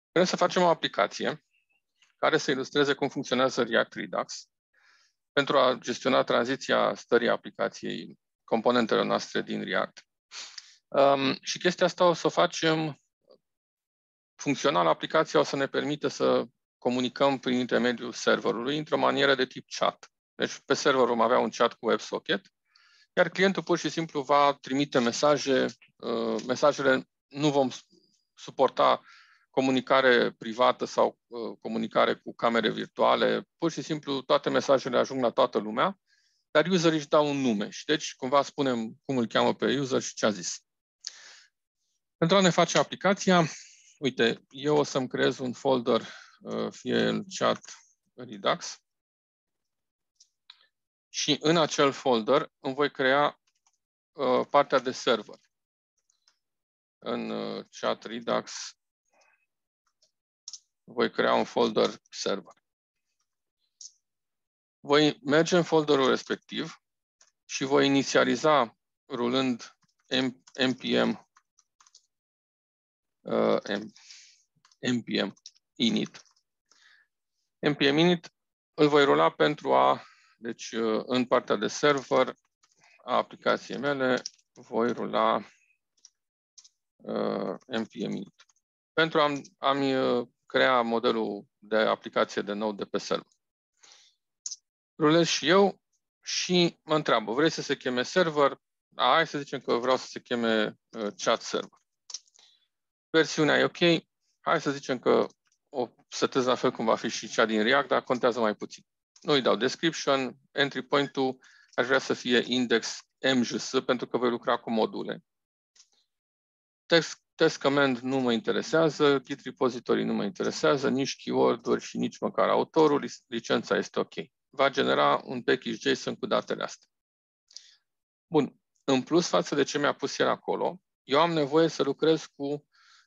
Vrem să facem o aplicație care să ilustreze cum funcționează React Redux pentru a gestiona tranziția stării aplicației, componentelor noastre din React. Și chestia asta o să o facem funcțional. Aplicația o să ne permită să comunicăm prin intermediul serverului într-o manieră de tip chat. Deci pe server vom avea un chat cu WebSocket, iar clientul pur și simplu va trimite mesaje. Mesajele nu vom suporta comunicare privată sau comunicare cu camere virtuale. Pur și simplu toate mesajele ajung la toată lumea, dar userii își dau un nume și deci cumva spunem cum îl cheamă pe user și ce a zis. Pentru a ne face aplicația, uite, eu o să-mi creez un folder, fie el chat Redux, și în acel folder îmi voi crea partea de server. În chat Redux voi crea un folder server. Voi merge în folderul respectiv și voi inițializa rulând npm init. npm init îl voi rula pentru a, deci în partea de server a aplicației mele voi rula npm init pentru a-mi crea modelul de aplicație de Node de pe server. Rulez și eu și mă întreabă, vrei să se cheme server? Hai să zicem că vreau să se cheme chat server. Versiunea e ok. Hai să zicem că o setez la fel cum va fi și cea din React, dar contează mai puțin. Nu îi dau description, entry point-ul aș vrea să fie index mjs pentru că voi lucra cu module. Test command nu mă interesează, git repository nu mă interesează, nici keyword-uri și nici măcar autorul, licența este ok. Va genera un package JSON cu datele astea. Bun. În plus față de ce mi-a pus el acolo, eu am nevoie să lucrez cu,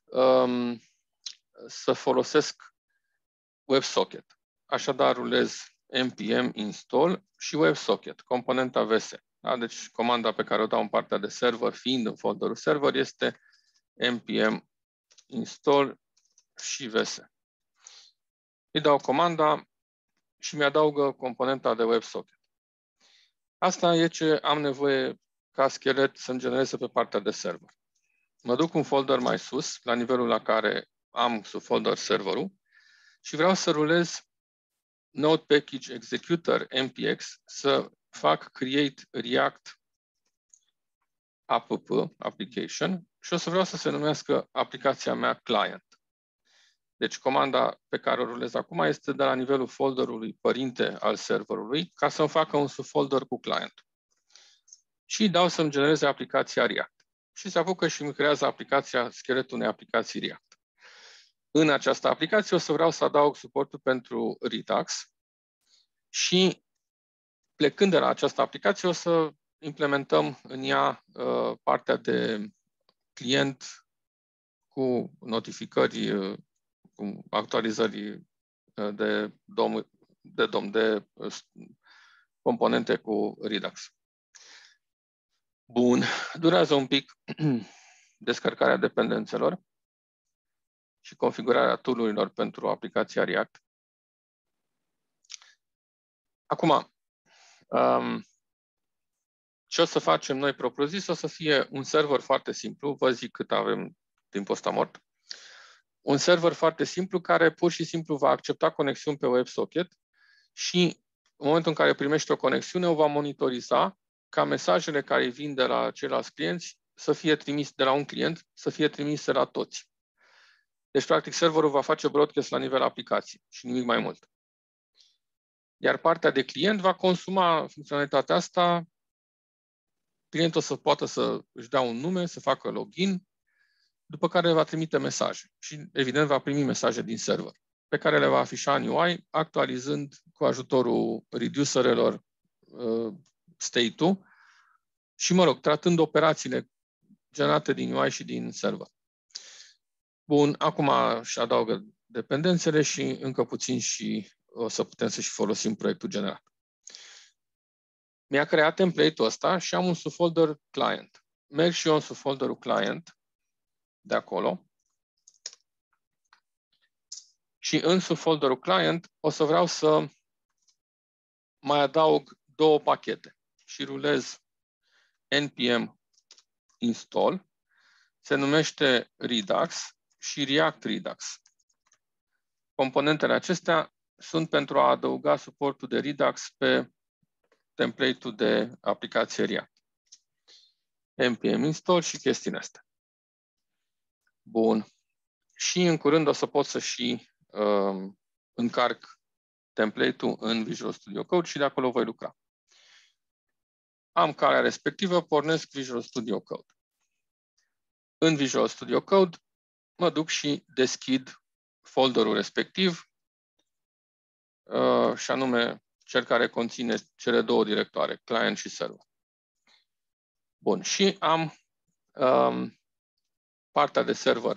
să folosesc WebSocket. Așadar rulez npm install și WebSocket, componenta vs. Da? Deci comanda pe care o dau în partea de server, fiind în folderul server, este npm install și vs. Îi dau comanda și mi-adaugă componenta de WebSocket. Asta e ce am nevoie ca schelet să-mi genereze pe partea de server. Mă duc un folder mai sus, la nivelul la care am subfolder serverul și vreau să rulez Node Package Executor npx să fac create React app application și o să vreau să se numească aplicația mea client. Deci comanda pe care o rulez acum este de la nivelul folderului părinte al serverului ca să-mi facă un subfolder cu client. Și dau să-mi genereze aplicația React. Și se apucă și îmi creează aplicația, scheletul unei aplicații React. În această aplicație o să vreau să adaug suportul pentru Redux și plecând de la această aplicație o să implementăm în ea partea de client cu notificări, cu actualizări de componente cu Redux. Bun, durează un pic descărcarea dependențelor și configurarea tool-urilor pentru aplicația React. Acum, ce o să facem noi propriu-zis? O să fie un server foarte simplu, vă zic cât avem timpul ăsta mort. Un server foarte simplu care pur și simplu va accepta conexiuni pe WebSocket și în momentul în care primește o conexiune o va monitoriza ca mesajele care vin de la ceilalți clienți să fie trimise de la un client, să fie trimise la toți. Deci, practic, serverul va face broadcast la nivel aplicației și nimic mai mult. Iar partea de client va consuma funcționalitatea asta. Clientul o să poată să își dea un nume, să facă login, după care va trimite mesaje și, evident, va primi mesaje din server, pe care le va afișa în UI, actualizând cu ajutorul reducerelor state-ul și, mă rog, tratând operațiile generate din UI și din server. Bun, acum își adaugă dependențele și încă puțin și o să putem să și folosim proiectul generat. Mi-a creat template-ul ăsta și am un subfolder client. Merg și eu în subfolderul client de acolo Și în subfolderul client o să vreau să mai adaug 2 pachete și rulez npm install, se numește Redux și React Redux. Componentele acestea sunt pentru a adăuga suportul de Redux pe template-ul de aplicație React. npm install și chestiile astea. Bun. Și în curând o să pot să și încarc template-ul în Visual Studio Code și de acolo voi lucra. Am calea respectivă, pornesc Visual Studio Code. În Visual Studio Code mă duc și deschid folderul respectiv, și anume cel care conține cele 2 directoare, client și server. Bun, și am partea de server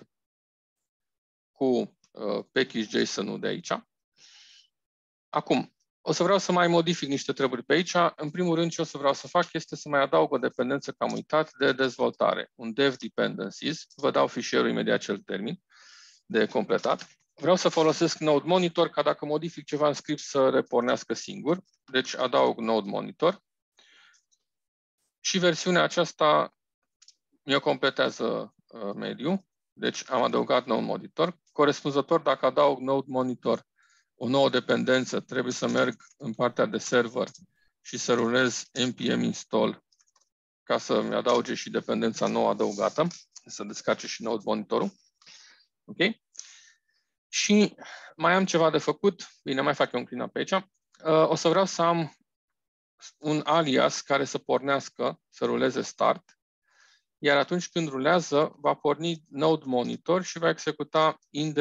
cu package.json-ul de aici. Acum, o să vreau să mai modific niște treburi pe aici. În primul rând, ce o să vreau să fac este să mai adaug o dependență, că am uitat, de dezvoltare. Un dev dependencies. Vă dau fișierul imediat ce îl termin de completat. Vreau să folosesc Node Monitor ca dacă modific ceva în script să repornească singur. Deci adaug Node Monitor. Și versiunea aceasta mi-o completează mediu. Deci am adăugat Node Monitor. Corespunzător, dacă adaug Node Monitor, o nouă dependență, trebuie să merg în partea de server și să rulez npm install ca să-mi adauge și dependența nouă adăugată, să descarce și Node Monitorul. Ok? Și mai am ceva de făcut. Bine, mai fac eu un clean-up pe aici. O să vreau să am un alias care să pornească, să ruleze start, iar atunci când rulează, va porni Node Monitor și va executa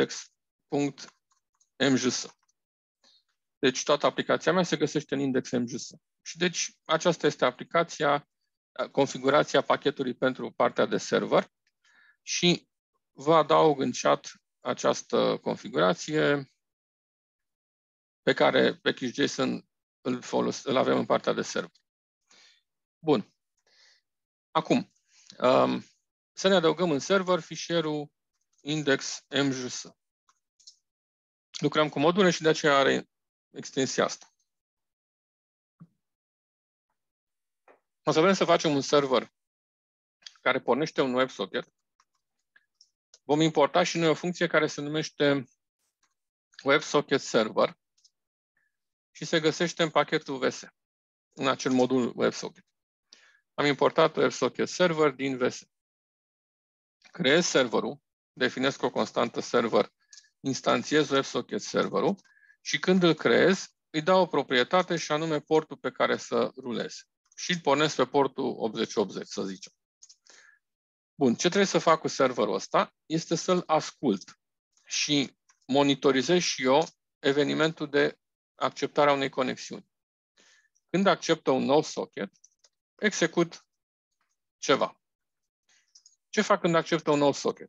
index.mjs. Deci toată aplicația mea se găsește în index.mjs. Și deci aceasta este aplicația, configurația pachetului pentru partea de server și vă adaug în chat această configurație pe care package.json îl avem în partea de server. Bun. Acum, să ne adăugăm în server fișierul index.mjs. Lucrăm cu module și de aceea are extensia asta. O să vrem să facem un server care pornește un WebSocket. Vom importa și noi o funcție care se numește WebSocket Server și se găsește în pachetul VS, în acel modul WebSocket. Am importat WebSocket Server din VS. Creez serverul, definesc o constantă server, instanțiez WebSocket Serverul și când îl creez, îi dau o proprietate și anume portul pe care să rulez. Și îl pornesc pe portul 8080, să zicem. Bun, ce trebuie să fac cu serverul ăsta este să-l ascult și monitorizez și eu evenimentul de acceptare a unei conexiuni. Când acceptă un nou socket, execut ceva. Ce fac când acceptă un nou socket?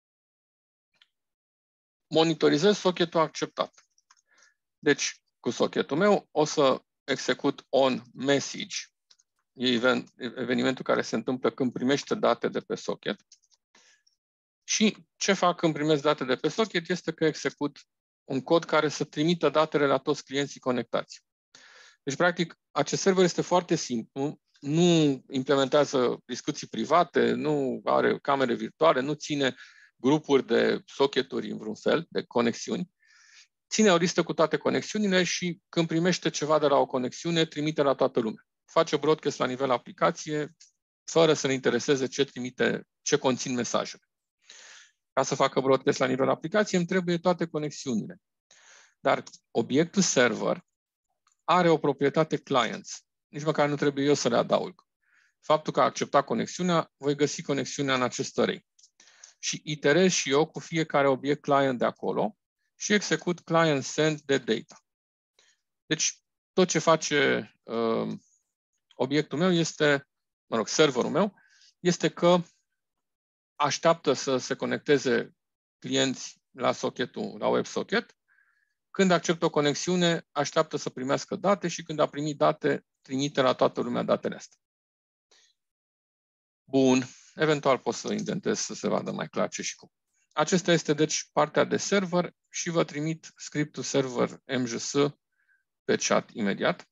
Monitorizez socketul acceptat. Deci, cu socketul meu o să execut on message, evenimentul care se întâmplă când primește date de pe socket. Și ce fac când primesc date de pe socket este că execut un cod care să trimită datele la toți clienții conectați. Deci, practic, acest server este foarte simplu, nu implementează discuții private, nu are camere virtuale, nu ține grupuri de socketuri în vreun fel, de conexiuni. Ține o listă cu toate conexiunile și când primește ceva de la o conexiune, trimite la toată lumea. Face broadcast la nivel aplicație, fără să ne intereseze ce conțin mesajele. Ca să facă broadcast la nivel aplicație, îmi trebuie toate conexiunile. Dar obiectul server are o proprietate clients. Nici măcar nu trebuie eu să le adaug. Faptul că a acceptat conexiunea, voi găsi conexiunea în acest array. Și iterez și eu cu fiecare obiect client de acolo și execut client send de data. Deci, tot ce face obiectul meu este, serverul meu, este că așteaptă să se conecteze clienți la socketul, la WebSocket. Când acceptă o conexiune, așteaptă să primească date și când a primit date, trimite la toată lumea datele astea. Bun. Eventual pot să indentez să se vadă mai clar ce și cum. Acesta este, deci, partea de server. și vă trimit scriptul server MJS pe chat imediat,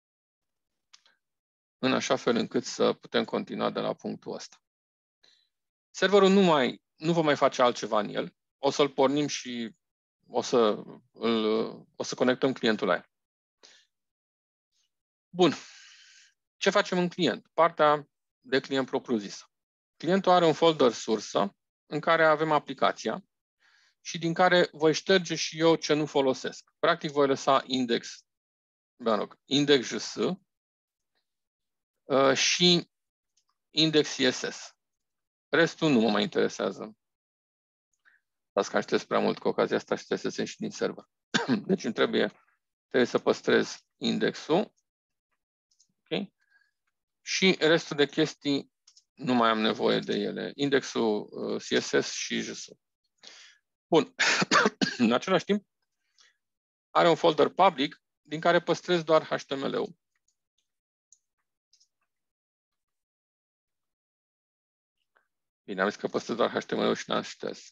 în așa fel încât să putem continua de la punctul ăsta. Serverul nu va mai face altceva în el. O să-l pornim și o să conectăm clientul la el. Bun. Ce facem în client? Partea de client propriu-zisă. Clientul are un folder sursă în care avem aplicația și din care voi șterge și eu ce nu folosesc. Practic voi lăsa index.js și index CSS. Restul nu mă mai interesează. Las că aștept prea mult cu ocazia asta și trebuie să se și din server. Deci îmi trebuie să păstrez indexul. Okay? Și restul de chestii nu mai am nevoie de ele. Indexul CSS și JS. Bun. În același timp, are un folder public din care păstrez doar HTML-ul. Bine, am zis că păstrez doar HTML-ul și n-am șters.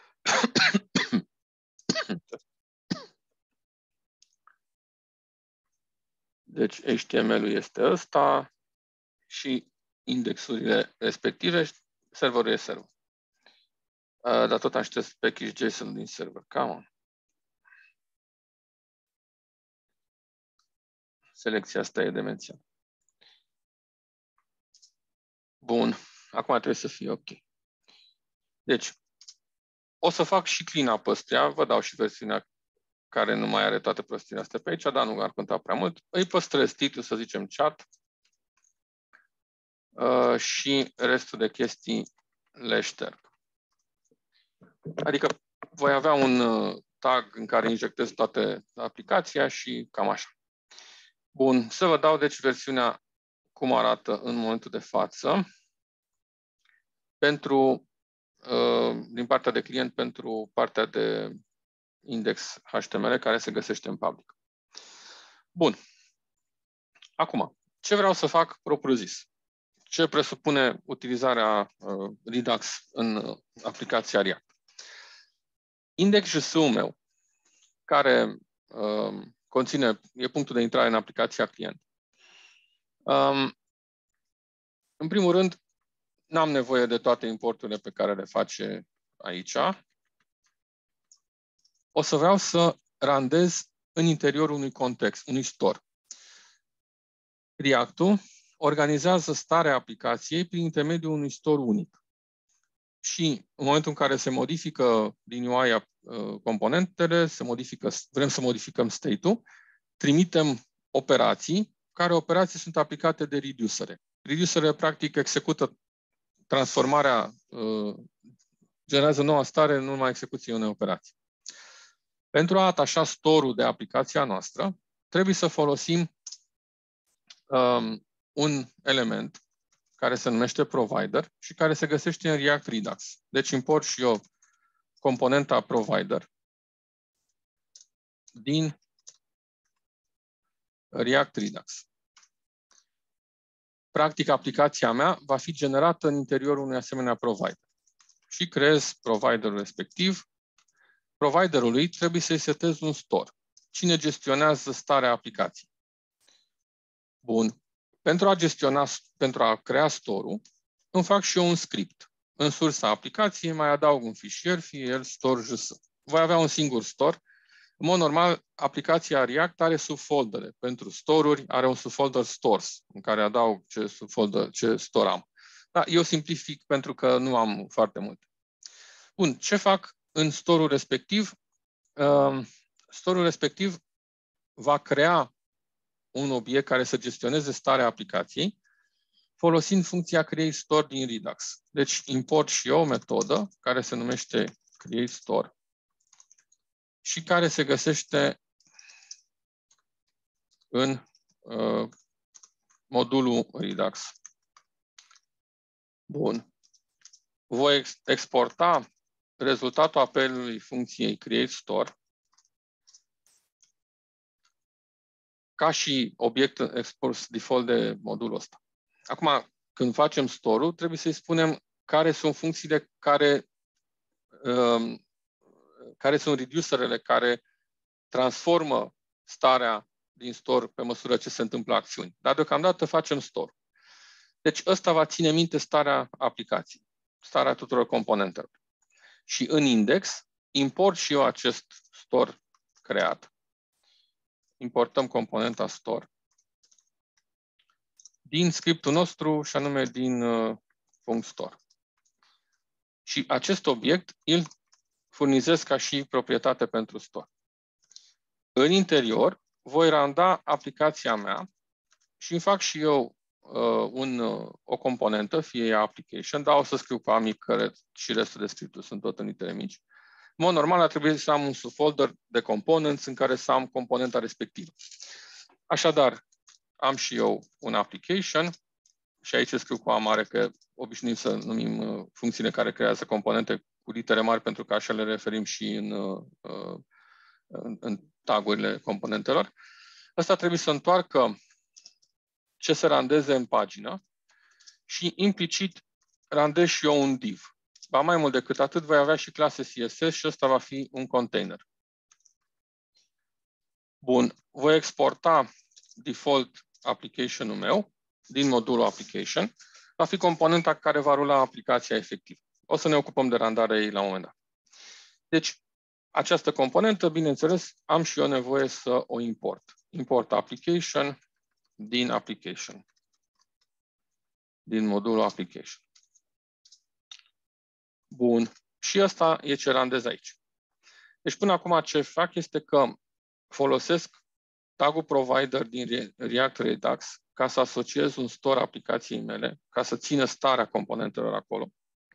Deci HTML-ul este ăsta și indexurile respective, serverul e server. Dar tot am șters package.json din server. Come on. Selecția asta e demențială. Bun. Acum trebuie să fie ok. Deci, o să fac și clean-up ăstea. Vă dau și versiunea care nu mai are toate prostiile astea pe aici, dar nu ar conta prea mult. Îi păstrez titlul, să zicem chat. Și restul de chestii le șterg. Adică voi avea un tag în care injectez toate aplicația și cam așa. Bun, să vă dau deci versiunea cum arată în momentul de față din partea de client pentru partea de index HTML care se găsește în public. Bun. Acum, ce vreau să fac propriu-zis? Ce presupune utilizarea Redux în aplicația React? Index.js-ul meu, care e punctul de intrare în aplicația client. În primul rând, n-am nevoie de toate importurile pe care le face aici. O să vreau să randez în interiorul unui context, unui store. React-ul organizează starea aplicației prin intermediul unui store unic. Și în momentul în care se modifică din UI componentele, vrem să modificăm state-ul, trimitem operații, care operații sunt aplicate de reducere. Reducere practic execută transformarea, generează noua stare în urma execuției unei operații. Pentru a atașa store-ul de aplicația noastră, trebuie să folosim un element care se numește provider și care se găsește în React Redux. Deci import și eu componenta provider din React Redux. Practic, aplicația mea va fi generată în interiorul unui asemenea provider. Și creez providerul respectiv. Providerului trebuie să-i setez un store. Cine gestionează starea aplicației? Bun. Pentru a crea store-ul, îmi fac și eu un script. În sursa aplicației mai adaug un fișier, fie el store.js. Voi avea un singur store. În mod normal, aplicația React are subfoldere. Pentru store-uri are un subfolder stores, în care adaug ce store am. Da, eu simplific pentru că nu am foarte multe. Bun, ce fac în store-ul respectiv? Store-ul respectiv va crea un obiect care să gestioneze starea aplicației, folosind funcția createStore din Redux. Deci import și eu o metodă care se numește createStore și care se găsește în modulul Redux. Bun. Voi exporta rezultatul apelului funcției createStore ca și obiect export default de modulul ăsta. Acum, când facem store-ul, trebuie să-i spunem care sunt funcțiile care care sunt reducerele care transformă starea din store pe măsură ce se întâmplă acțiuni. Dar deocamdată facem store. Deci ăsta va ține minte starea aplicației, starea tuturor componentelor. Și în index import și eu acest store creat. Importăm componenta store din scriptul nostru și anume din .store. Și acest obiect îl furnizez ca și proprietate pentru store. În interior voi randa aplicația mea și îmi fac și eu o componentă, fie ea application, dar o să scriu cu amic că și restul de scripturi sunt tot în litere mici. În mod normal ar trebui să am un subfolder de components în care să am componenta respectivă. Așadar, am și eu un application și aici scriu cu A mare că obișnuim să numim funcțiile care creează componente cu litere mari pentru că așa le referim și în tagurile componentelor. Ăsta trebuie să întoarcă ce se randeze în pagină și implicit randez și eu un div. Ba mai mult decât atât, voi avea și clase CSS și ăsta va fi un container. Bun, voi exporta default application-ul meu din modulul application. Va fi componenta care va rula aplicația efectivă. O să ne ocupăm de randarea ei la un moment dat. Deci, această componentă, bineînțeles, am și eu nevoie să o import. Import application din application. Din modulul application. Bun. Și ăsta e ce randez aici. Deci până acum ce fac este că folosesc tagul provider din React Redux ca să asociez un store aplicației mele, ca să țină starea componentelor acolo.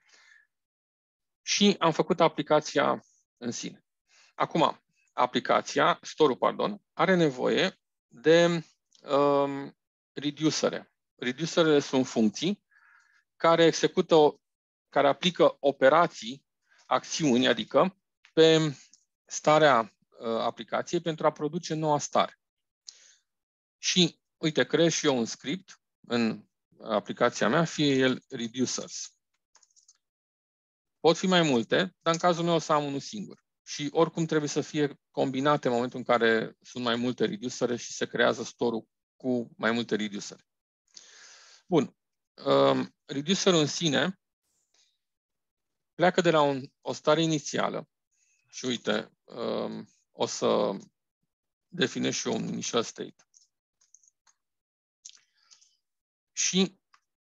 Și am făcut aplicația în sine. Acum, aplicația, store-ul, pardon, are nevoie de reducere. Reducerele sunt funcții care execută, care aplică operații, acțiuni, adică pe starea aplicației pentru a produce noua stare. Și, uite, creez și eu un script în aplicația mea, fie el reducers. Pot fi mai multe, dar în cazul meu o să am unul singur. Și oricum trebuie să fie combinate în momentul în care sunt mai multe reducere și se creează store-ul cu mai multe reducere. Bun. Reducerul în sine pleacă de la o stare inițială. Și uite, o să definez și eu un initial state. Și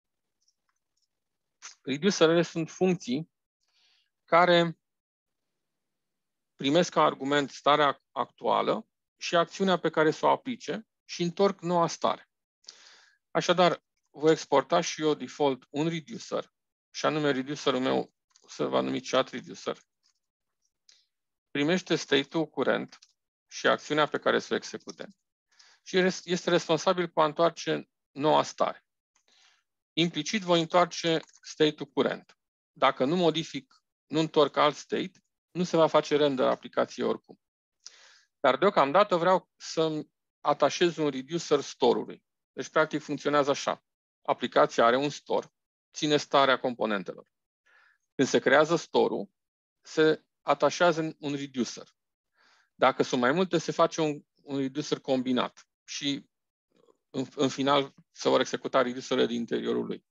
reducerele sunt funcții care primesc ca argument starea actuală și acțiunea pe care să o aplice și întorc noua stare. Așadar, voi exporta și eu default un reducer, și anume reducerul meu se va numi chat reducer. Primește state-ul curent și acțiunea pe care să o execute și este responsabil cu a întoarce noua stare. Implicit voi întoarce state-ul curent. Dacă nu modific, nu întorc alt state, nu se va face render aplicației oricum. Dar deocamdată vreau să atașez un reducer store-ului. Deci, practic, funcționează așa. Aplicația are un store, ține starea componentelor. Când se creează store-ul, se atașează un reducer. Dacă sunt mai multe, se face un reducer combinat și în final se vor executa reducerele din interiorul lui.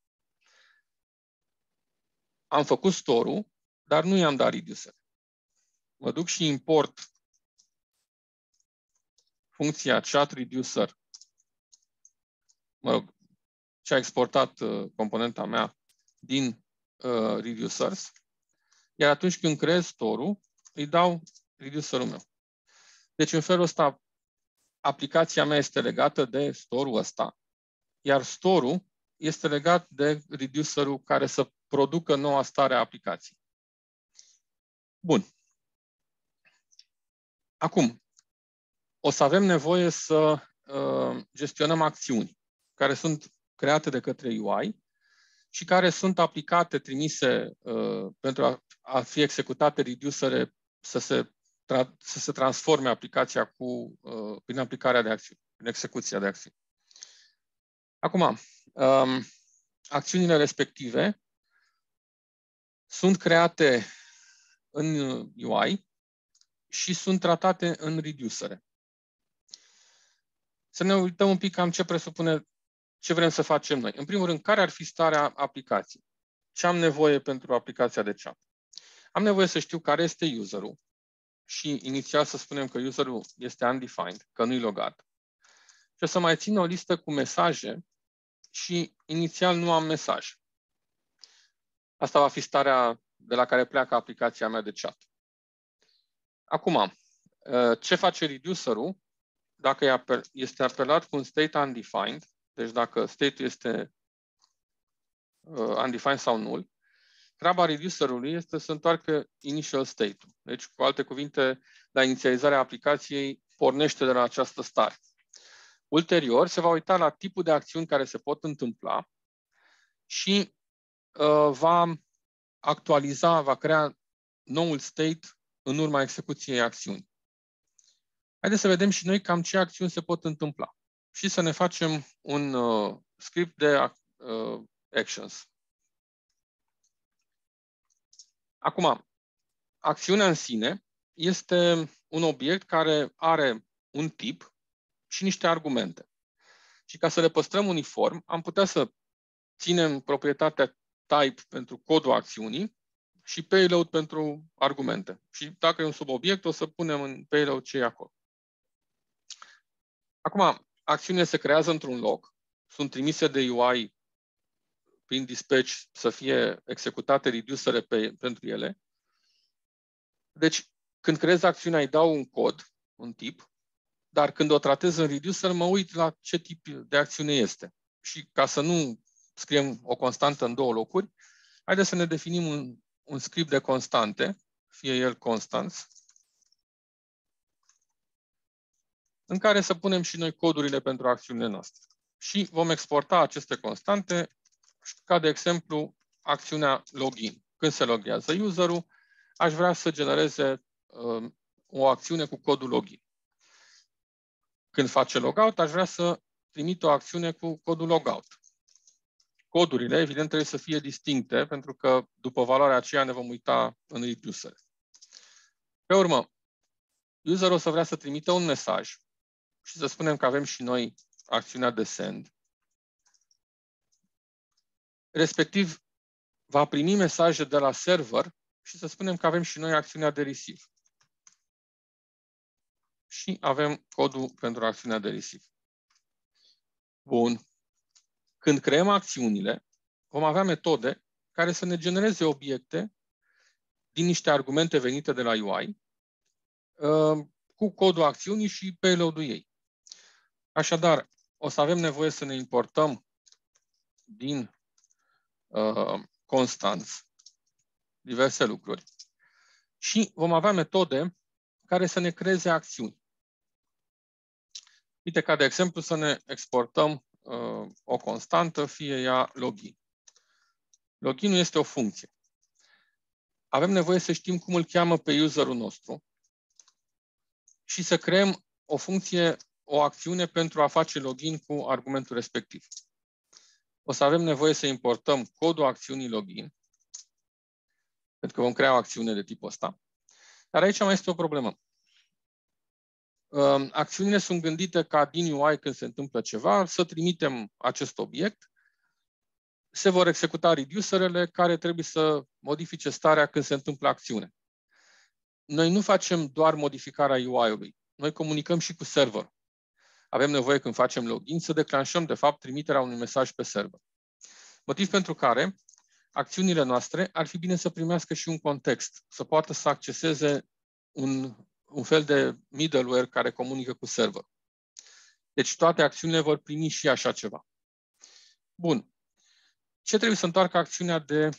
Am făcut store-ul, dar nu i-am dat reducer. Mă duc și import funcția chat reducer, mă rog, ce a exportat componenta mea din reducers, iar atunci când creez store-ul, îi dau reducerul meu. Deci în felul ăsta aplicația mea este legată de store-ul ăsta, iar store-ul este legat de reducerul care să producă noua stare a aplicației. Bun. Acum, o să avem nevoie să gestionăm acțiuni care sunt create de către UI și care sunt aplicate, trimise pentru a fi executate reducere să se transforme aplicația prin aplicarea de acțiuni, prin execuția de acțiuni. Acum, acțiunile respective sunt create în UI și sunt tratate în reducere. Să ne uităm un pic cam ce presupune, ce vrem să facem noi. În primul rând, care ar fi starea aplicației? Ce am nevoie pentru aplicația de chat? Am nevoie să știu care este userul și inițial să spunem că userul este undefined, că nu-i logat. Și o să mai țin o listă cu mesaje și inițial nu am mesaj. Asta va fi starea de la care pleacă aplicația mea de chat. Acum, ce face reducerul? Dacă este apelat cu un state undefined, deci dacă state-ul este undefined sau null, treaba reducerului este să întoarcă initial state-ul. Deci, cu alte cuvinte, la inițializarea aplicației pornește de la această stare. Ulterior, se va uita la tipul de acțiuni care se pot întâmpla și va actualiza, va crea noul state în urma execuției acțiunii. Haideți să vedem și noi cam ce acțiuni se pot întâmpla și să ne facem un script de actions. Acum, acțiunea în sine este un obiect care are un tip și niște argumente. Și ca să le păstrăm uniform, am putea să ținem proprietatea type pentru codul acțiunii și payload pentru argumente. Și dacă e un subobiect, o să punem în payload ce e acolo. Acum, acțiunile se creează într-un loc, sunt trimise de UI prin dispatch să fie executate reducere pentru ele. Deci, când creez acțiunea, îi dau un cod, un tip, dar când o tratez în reducer, mă uit la ce tip de acțiune este. Și ca să nu scriem o constantă în două locuri, haideți să ne definim un script de constante, fie el constants, în care să punem și noi codurile pentru acțiunile noastre. Și vom exporta aceste constante, ca de exemplu acțiunea login. Când se loghează userul, aș vrea să genereze o acțiune cu codul login. Când face logout, aș vrea să trimit o acțiune cu codul logout. Codurile, evident, trebuie să fie distincte, pentru că după valoarea aceea ne vom uita în reducer. Pe urmă, userul o să vrea să trimită un mesaj și să spunem că avem și noi acțiunea de send. Respectiv, va primi mesaje de la server și să spunem că avem și noi acțiunea de receive. Și avem codul pentru acțiunea de receive. Bun. Când creăm acțiunile, vom avea metode care să ne genereze obiecte din niște argumente venite de la UI cu codul acțiunii și payload-ul ei. Așadar, o să avem nevoie să ne importăm din constanți diverse lucruri și vom avea metode care să ne creeze acțiuni. Uite, ca de exemplu, să ne exportăm o constantă, fie ea login. Loginul este o funcție. Avem nevoie să știm cum îl cheamă pe userul nostru și să creăm o funcție, o acțiune pentru a face login cu argumentul respectiv. O să avem nevoie să importăm codul acțiunii login, pentru că vom crea o acțiune de tipul ăsta. Dar aici mai este o problemă. Acțiunile sunt gândite ca din UI, când se întâmplă ceva, să trimitem acest obiect, se vor executa reducerele care trebuie să modifice starea când se întâmplă acțiune. Noi nu facem doar modificarea UI-ului, noi comunicăm și cu serverul. Avem nevoie când facem login să declanșăm, de fapt, trimiterea unui mesaj pe server. Motiv pentru care acțiunile noastre ar fi bine să primească și un context, să poată să acceseze un fel de middleware care comunică cu server. Deci toate acțiunile vor primi și așa ceva. Bun. Ce trebuie să întoarcă acțiunea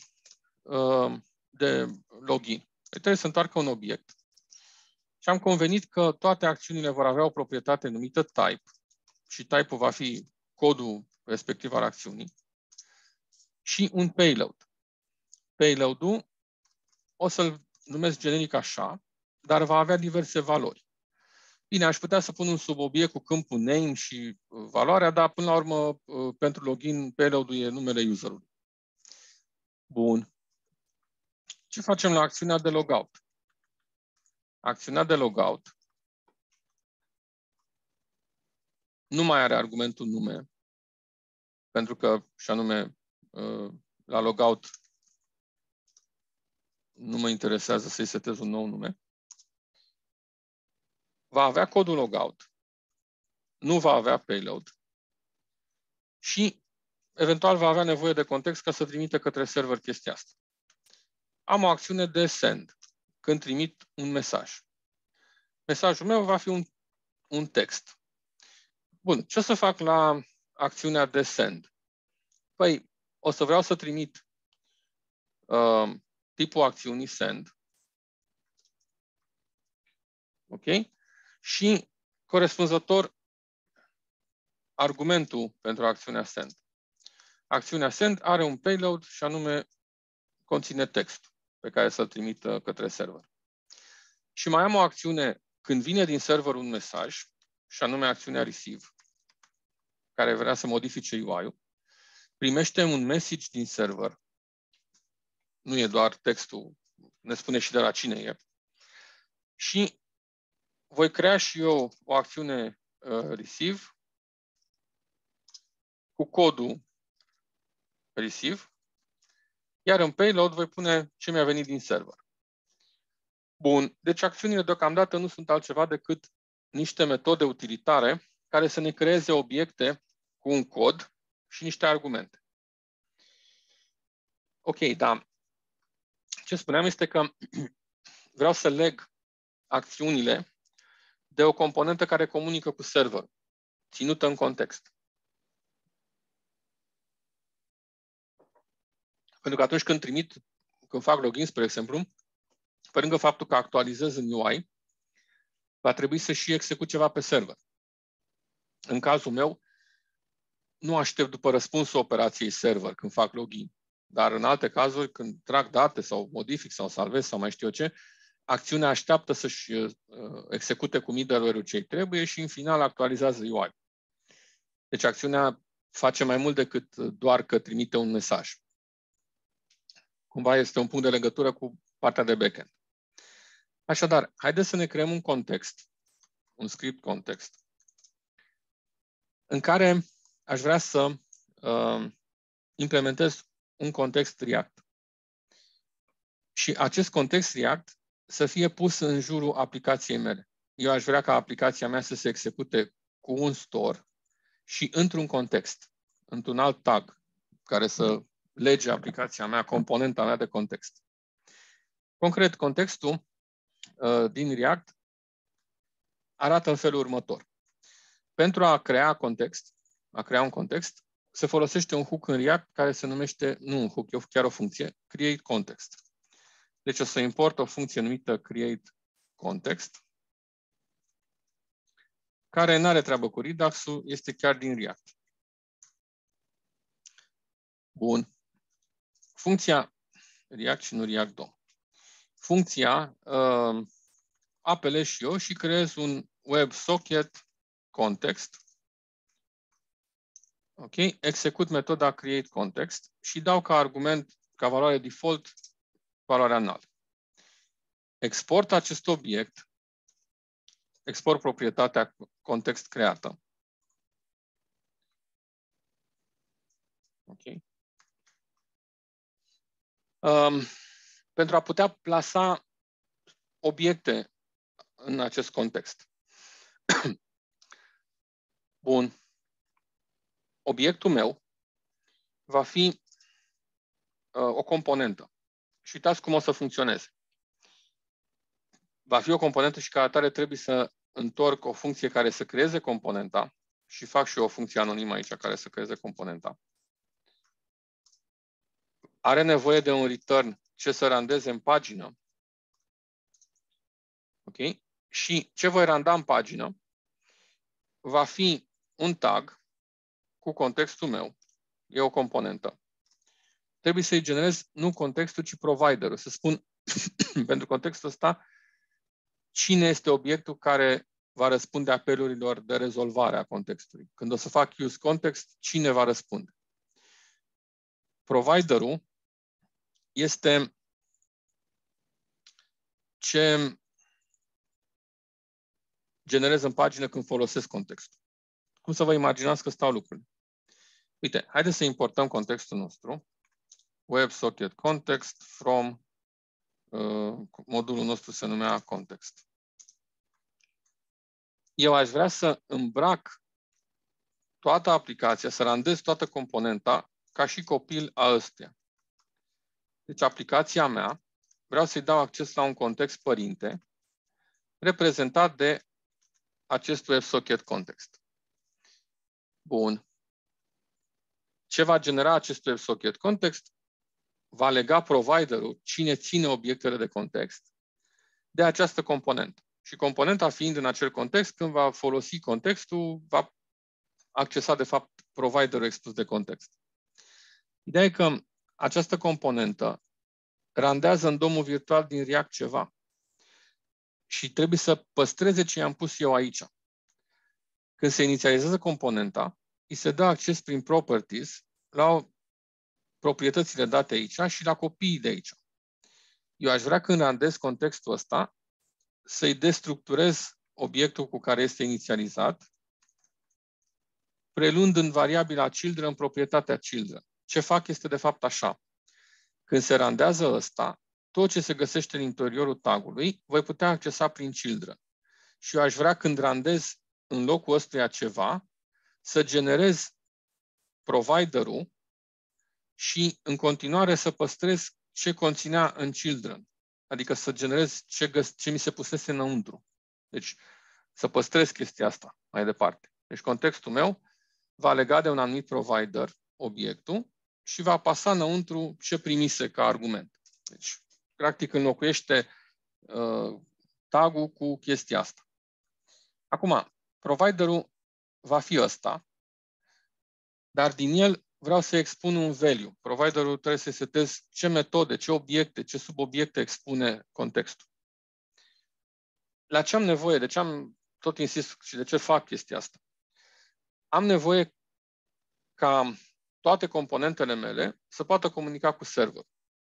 de login? Trebuie să întoarcă un obiect. Și am convenit că toate acțiunile vor avea o proprietate numită type și type-ul va fi codul respectiv al acțiunii și un payload. Payload-ul o să-l numesc generic așa, dar va avea diverse valori. Bine, aș putea să pun un subobiect cu câmpul name și valoarea, dar până la urmă, pentru login, payload-ul e numele userului. Bun. Ce facem la acțiunea de logout? acțiunea de logout nu mai are argumentul nume, pentru că, și anume, la logout nu mă interesează să-i setez un nou nume. Va avea codul logout, nu va avea payload și eventual va avea nevoie de context ca să trimite către server chestia asta. Am o acțiune de send, când trimit un mesaj. Mesajul meu va fi un text. Bun, ce o să fac la acțiunea de send? Păi, o să vreau să trimit tipul acțiunii send. Ok? Și corespunzător argumentul pentru acțiunea send. Acțiunea send are un payload și anume conține text pe care să-l trimită către server. Și mai am o acțiune când vine din server un mesaj, și anume acțiunea receive, care vrea să modifice UI-ul, primește un message din server. Nu e doar textul, ne spune și de la cine e. Și voi crea și eu o acțiune receive cu codul receive, iar în payload voi pune ce mi-a venit din server. Bun, deci acțiunile deocamdată nu sunt altceva decât niște metode utilitare care să ne creeze obiecte cu un cod și niște argumente. Ok, dar ce spuneam este că vreau să leg acțiunile de o componentă care comunică cu serverul, ținută în context. Pentru că atunci când fac login, spre exemplu, pe lângă faptul că actualizez în UI, va trebui să și execut ceva pe server. În cazul meu, nu aștept după răspunsul operației server când fac login. Dar în alte cazuri, când trag date sau modific sau salvez sau mai știu eu ce, acțiunea așteaptă să-și execute cu middleware-ul ce-i trebuie și în final actualizează UI. Deci acțiunea face mai mult decât doar că trimite un mesaj. Cumva este un punct de legătură cu partea de backend. Așadar, haideți să ne creăm un context, un script context, în care aș vrea să implementez un context React. Și acest context React să fie pus în jurul aplicației mele. Eu aș vrea ca aplicația mea să se execute cu un store și într-un context, într-un alt tag, care să lege aplicația mea, componenta mea de context. Concret, contextul din React arată în felul următor. Pentru a crea un context, se folosește un hook în React care se numește, nu un hook, e chiar o funcție, create context. Deci o să import o funcție numită create context, care nu are treabă cu Redux-ul, este chiar din React. Bun. Funcția React și nu React 2. Funcția apelez și eu și creez un WebSocket context. Ok? Execut metoda create context și dau ca argument, ca valoare default, valoarea null. Export acest obiect, export proprietatea context creată. Ok? Pentru a putea plasa obiecte în acest context. Bun. Obiectul meu va fi o componentă. Și uitați cum o să funcționeze. Va fi o componentă și ca atare trebuie să întorc o funcție care să creeze componenta și fac și eu o funcție anonimă aici care să creeze componenta. Are nevoie de un return ce să randeze în pagină. Ok? Și ce voi randa în pagină va fi un tag cu contextul meu. E o componentă. Trebuie să-i generez nu contextul, ci providerul. Să spun pentru contextul ăsta cine este obiectul care va răspunde apelurilor de rezolvare a contextului. Când o să fac use context, cine va răspunde? Providerul este ce generez în pagină când folosesc contextul. Cum să vă imaginați că stau lucrurile? Uite, haideți să importăm contextul nostru. WebSocket context from modulul nostru se numea context. Eu aș vrea să îmbrac toată aplicația, să randez toată componenta ca și copil a ăsteia. Deci aplicația mea, vreau să-i dau acces la un context părinte, reprezentat de acest WebSocket context. Bun. Ce va genera acest WebSocket context? Va lega providerul, cine ține obiectele de context, de această componentă. Și componenta fiind în acel context, când va folosi contextul, va accesa, de fapt, providerul expus de context. Ideea e că această componentă randează în domul virtual din React ceva și trebuie să păstreze ce i-am pus eu aici. Când se inițializează componenta, îi se dă acces prin properties la proprietățile date aici și la copiii de aici. Eu aș vrea, când randez contextul ăsta, să-i destructurez obiectul cu care este inițializat, preluând în variabila children proprietatea children. Ce fac este de fapt așa. Când se randează ăsta, tot ce se găsește în interiorul tagului, voi putea accesa prin children. Și eu aș vrea, când randez în locul ăstuia ceva, să generez providerul și în continuare să păstrez ce conținea în children. Adică să generez ce mi se pusese înăuntru. Deci să păstrez chestia asta mai departe. Deci contextul meu va lega de un anumit provider obiectul și va pasa înăuntru ce primise ca argument. Deci, practic, înlocuiește tag-ul cu chestia asta. Acum, providerul va fi ăsta, dar din el vreau să expun un value. Providerul trebuie să setez ce metode, ce obiecte, ce subobiecte expune contextul. La ce am nevoie? De ce am tot insist și de ce fac chestia asta? Am nevoie ca toate componentele mele să poată comunica cu server.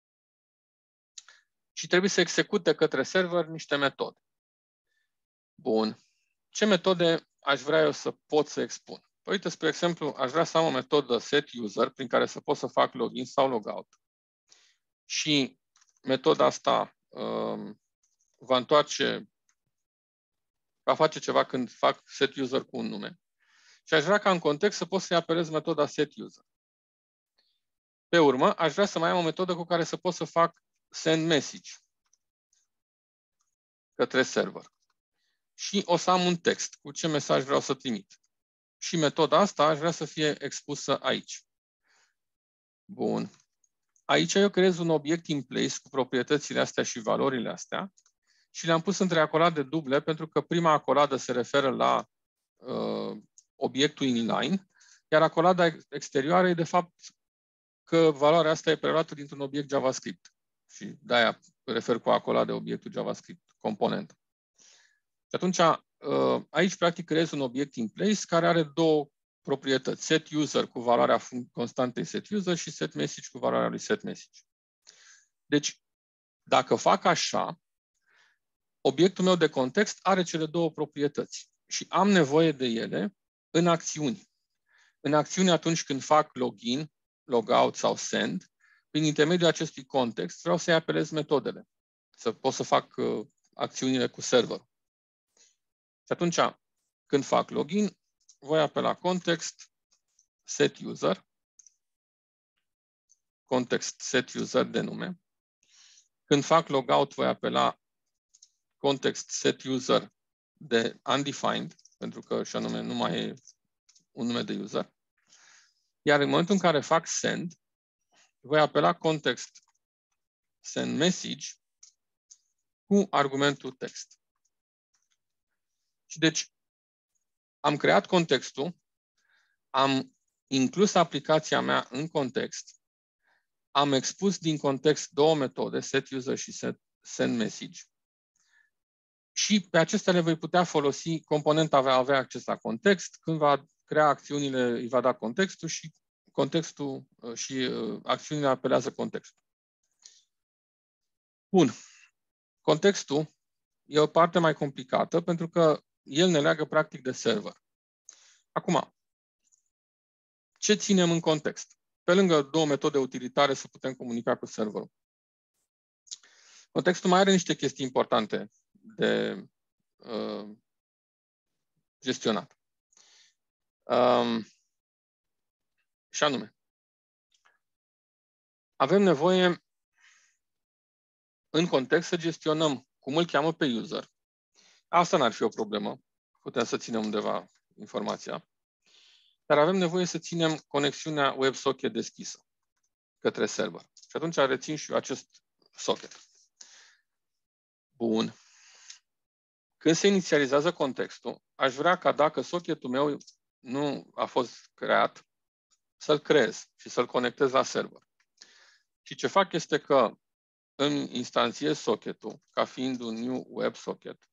Și trebuie să execute către server niște metode. Bun. Ce metode aș vrea eu să pot să expun? Păi, uite, spre exemplu, aș vrea să am o metodă setuser prin care să pot să fac login sau logout. Și metoda asta va face ceva când fac setuser cu un nume. Și aș vrea ca în context să pot să-i apelez metoda setuser. Pe urmă, aș vrea să mai am o metodă cu care să pot să fac send message către server. Și o să am un text cu ce mesaj vreau să trimit. Și metoda asta aș vrea să fie expusă aici. Bun. Aici eu creez un obiect in place cu proprietățile astea și valorile astea și le-am pus între acolade duble pentru că prima acoladă se referă la obiectul inline, iar acolada exterioară e de fapt că valoarea asta e preluată dintr-un obiect JavaScript. Și de-aia refer cu acoladă de obiectul JavaScript, component. Și atunci, aici practic creez un obiect in place care are două proprietăți. Set user cu valoarea constantei set user și set message cu valoarea lui set message. Deci, dacă fac așa, obiectul meu de context are cele două proprietăți și am nevoie de ele în acțiuni. În acțiuni atunci când fac login, logout sau send, prin intermediul acestui context vreau să-i apelez metodele, să pot să fac acțiunile cu serverul. Și atunci, când fac login, voi apela context set user, context set user de nume. Când fac logout, voi apela context set user de undefined, pentru că și anume nu mai e un nume de user. Iar în momentul în care fac send, voi apela context send message cu argumentul text. Și deci am creat contextul, am inclus aplicația mea în context, am expus din context două metode, set user și send message. Și pe acestea le voi putea folosi, componenta va avea acces la context, când va crea acțiunile, îi va da contextul și acțiunile apelează contextul. Bun. Contextul e o parte mai complicată pentru că el ne leagă practic de server. Acum, ce ținem în context? Pe lângă două metode utilitare să putem comunica cu serverul. Contextul mai are niște chestii importante de gestionat. Și anume, avem nevoie în context să gestionăm cum îl cheamă pe user. Asta n-ar fi o problemă. Putem să ținem undeva informația. Dar avem nevoie să ținem conexiunea WebSocket deschisă către server. Și atunci rețin și eu acest socket. Bun. Când se inițializează contextul, aș vrea ca dacă socketul meu nu a fost creat, să-l creez și să-l conectez la server. Și ce fac este că îmi instanțiez socketul ca fiind un new WebSocket.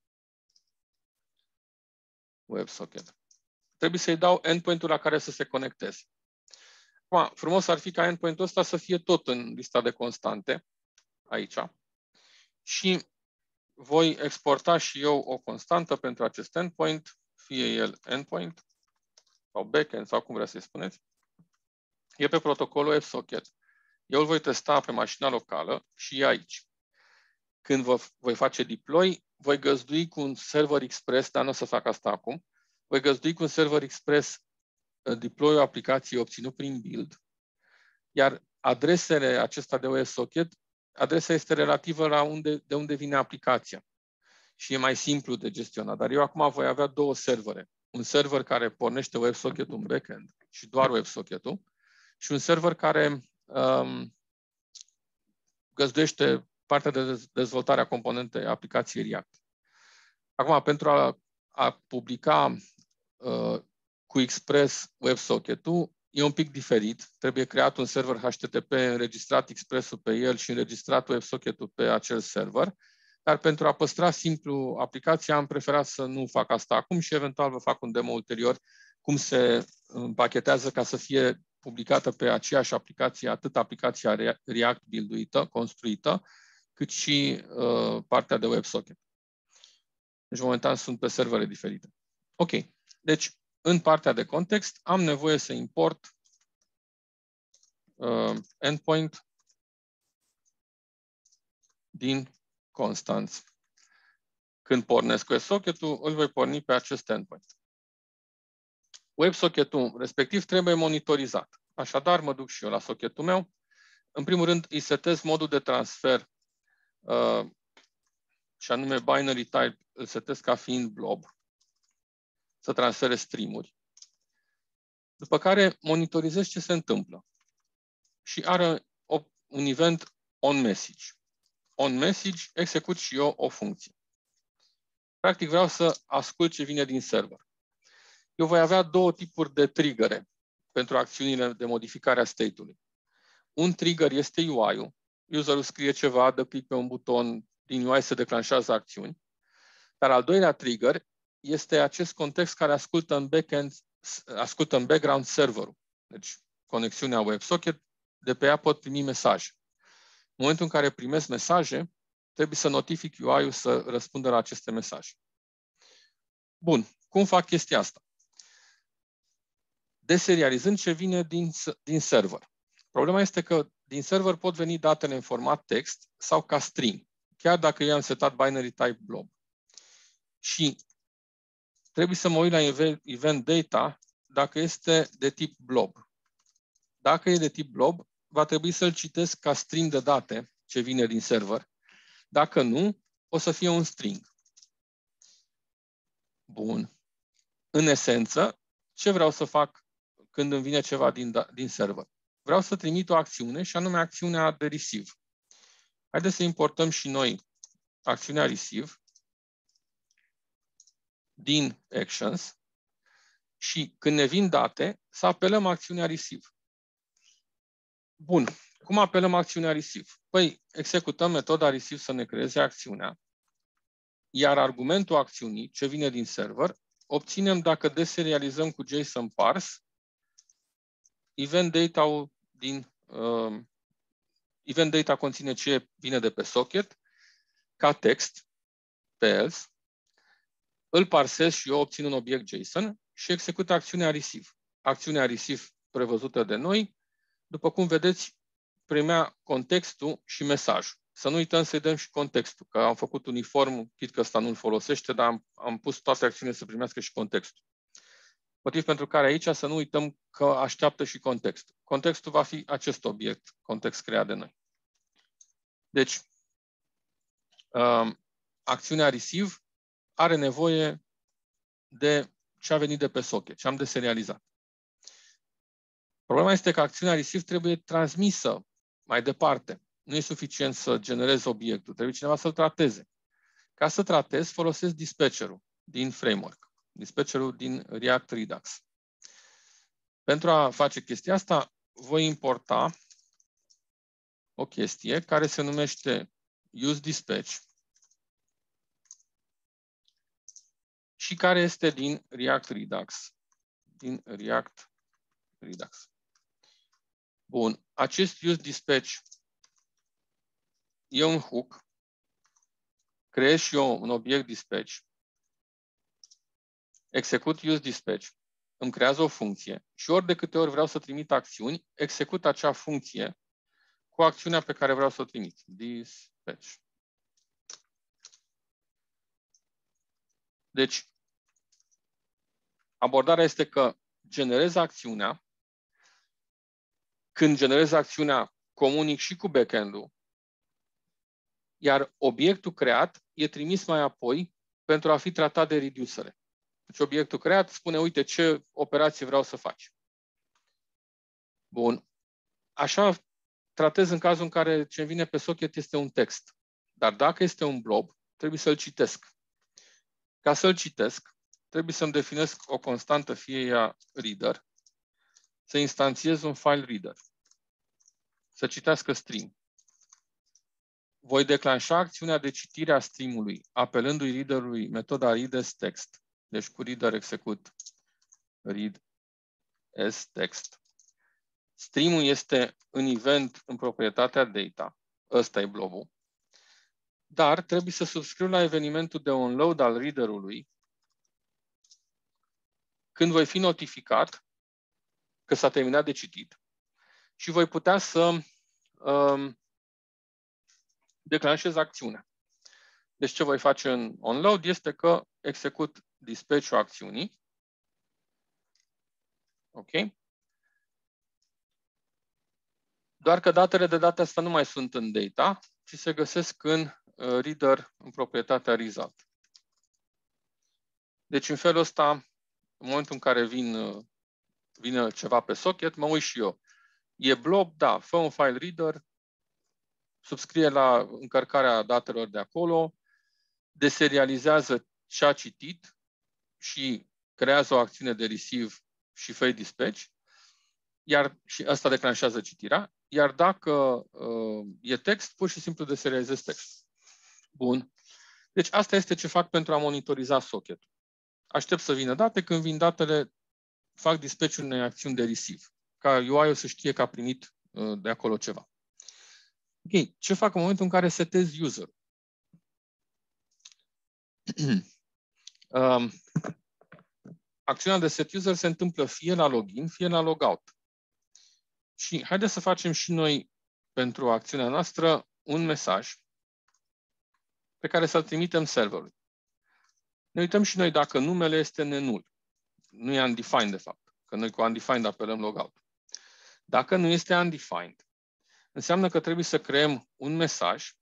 WebSocket. Trebuie să-i dau endpoint-ul la care să se conecteze. Acum, frumos ar fi ca endpoint-ul ăsta să fie tot în lista de constante, aici. Și voi exporta și eu o constantă pentru acest endpoint, fie el endpoint sau backend sau cum vreți să-i spuneți. E pe protocolul WebSocket. Eu îl voi testa pe mașina locală și e aici. Când voi face deploy, voi găzdui cu un server express, dar nu o să fac asta acum, voi găzdui cu un server express deploy-ul aplicației obținut prin build, iar adresele acesta de WebSocket, adresa este relativă la de unde vine aplicația și e mai simplu de gestionat. Dar eu acum voi avea două servere. Un server care pornește WebSocket-ul în backend și doar WebSocket-ul și un server care găzduiește partea de dezvoltare a componentei aplicației React. Acum, pentru a publica cu Express WebSocket-ul, e un pic diferit. Trebuie creat un server HTTP, înregistrat Express-ul pe el și înregistrat WebSocket-ul pe acel server. Dar pentru a păstra simplu aplicația, am preferat să nu fac asta acum și eventual vă fac un demo ulterior cum se împachetează ca să fie publicată pe aceeași aplicație, atât aplicația React builduită, construită, cât și partea de WebSocket. Deci, momentan sunt pe servere diferite. Ok. Deci, în partea de context, am nevoie să import endpoint din Constance. Când pornesc WebSocket-ul, îl voi porni pe acest endpoint. WebSocket-ul respectiv trebuie monitorizat. Așadar, mă duc și eu la socketul meu. În primul rând, îi setez modul de transfer și anume binary type, îl setez ca fiind blob, să transfere streamuri. După care monitorizez ce se întâmplă. Și are un event onMessage. OnMessage execut și eu o funcție. Practic vreau să ascult ce vine din server. Eu voi avea două tipuri de triggere pentru acțiunile de modificare a state-ului. Un trigger este UI-ul. Userul scrie ceva, dă click pe un buton, din UI se declanșează acțiuni. Dar al doilea trigger este acest context care ascultă în backend, ascultă în background serverul. Deci conexiunea WebSocket, de pe ea pot primi mesaje. În momentul în care primesc mesaje, trebuie să notific UI-ul să răspundă la aceste mesaje. Bun. Cum fac chestia asta? Deserializând ce vine din server. Problema este că din server pot veni datele în format text sau ca string, chiar dacă eu am setat binary type blob. Și trebuie să mă uit la event data dacă este de tip blob. Dacă e de tip blob, va trebui să-l citesc ca string de date ce vine din server. Dacă nu, o să fie un string. Bun. În esență, ce vreau să fac când îmi vine ceva din server? Vreau să trimit o acțiune și anume acțiunea de receive. Haideți să importăm și noi acțiunea receive din actions și când ne vin date, să apelăm acțiunea receive. Bun. Cum apelăm acțiunea receive? Păi, executăm metoda receive să ne creeze acțiunea, iar argumentul acțiunii, ce vine din server, obținem dacă deserializăm cu JSON parse event data-ul din event data conține ce vine de pe socket ca text pe else îl parsez și eu obțin un obiect JSON și execut acțiunea receive. Acțiunea receive prevăzută de noi, după cum vedeți, primea contextul și mesajul. Să nu uităm să-i dăm și contextul, că am făcut uniform, chit că ăsta nu-l folosește, dar am pus toate acțiunile să primească și contextul. Motiv pentru care aici să nu uităm că așteaptă și contextul. Contextul va fi acest obiect, context creat de noi. Deci, acțiunea receive are nevoie de ce a venit de pe socket, ce am deserializat. Problema este că acțiunea receive trebuie transmisă mai departe. Nu e suficient să generez obiectul, trebuie cineva să-l trateze. Ca să tratez, folosesc dispatcherul din framework, dispatcherul din React Redux. Pentru a face chestia asta, voi importa o chestie care se numește useDispatch și care este din React Redux. Bun. Acest useDispatch e un hook. Creez și eu un obiect dispatch. Execut useDispatch. Îmi creează o funcție și ori de câte ori vreau să trimit acțiuni, execut acea funcție cu acțiunea pe care vreau să o trimit. Dispatch. Deci, abordarea este că generez acțiunea. Când generez acțiunea, comunic și cu backend-ul, iar obiectul creat e trimis mai apoi pentru a fi tratat de reducere. Deci obiectul creat spune, uite ce operație vreau să faci. Bun. Așa tratez în cazul în care ce vine pe socket este un text. Dar dacă este un blob, trebuie să-l citesc. Ca să-l citesc, trebuie să-mi definesc o constantă, fie ea reader, să instanțiez un file reader, să citească stream. Voi declanșa acțiunea de citire a streamului, apelându-i readerului metoda readAsText. Deci cu reader execut readAsText. Streamul este în event în proprietatea data. Ăsta e blobul. Dar trebuie să subscriu la evenimentul de onload al readerului când voi fi notificat că s-a terminat de citit și voi putea să declanșez acțiunea. Deci ce voi face în onload este că execut dispatch-ul acțiunii. Ok? Doar că datele de data asta nu mai sunt în data, ci se găsesc în reader în proprietatea result. Deci în felul ăsta, în momentul în care vine ceva pe socket, mă uit și eu. E blob? Da. Fă un file reader, subscrie la încărcarea datelor de acolo, deserializează ce a citit și creează o acțiune de receive și fă dispatch, și asta declanșează citirea, iar dacă e text, pur și simplu deserializez text. Bun. Deci asta este ce fac pentru a monitoriza socket. Aștept să vină date, când vin datele, fac dispatch-ul unei acțiuni de receive, ca UI-ul să știe că a primit de acolo ceva. Ok, ce fac în momentul în care setez user-ul? Acțiunea de set user se întâmplă fie la login, fie la logout. Și haideți să facem și noi pentru acțiunea noastră un mesaj pe care să-l trimitem serverului. Ne uităm și noi dacă numele este nenul. Nu e undefined, de fapt, că noi cu undefined apelăm logout. Dacă nu este undefined, înseamnă că trebuie să creăm un mesaj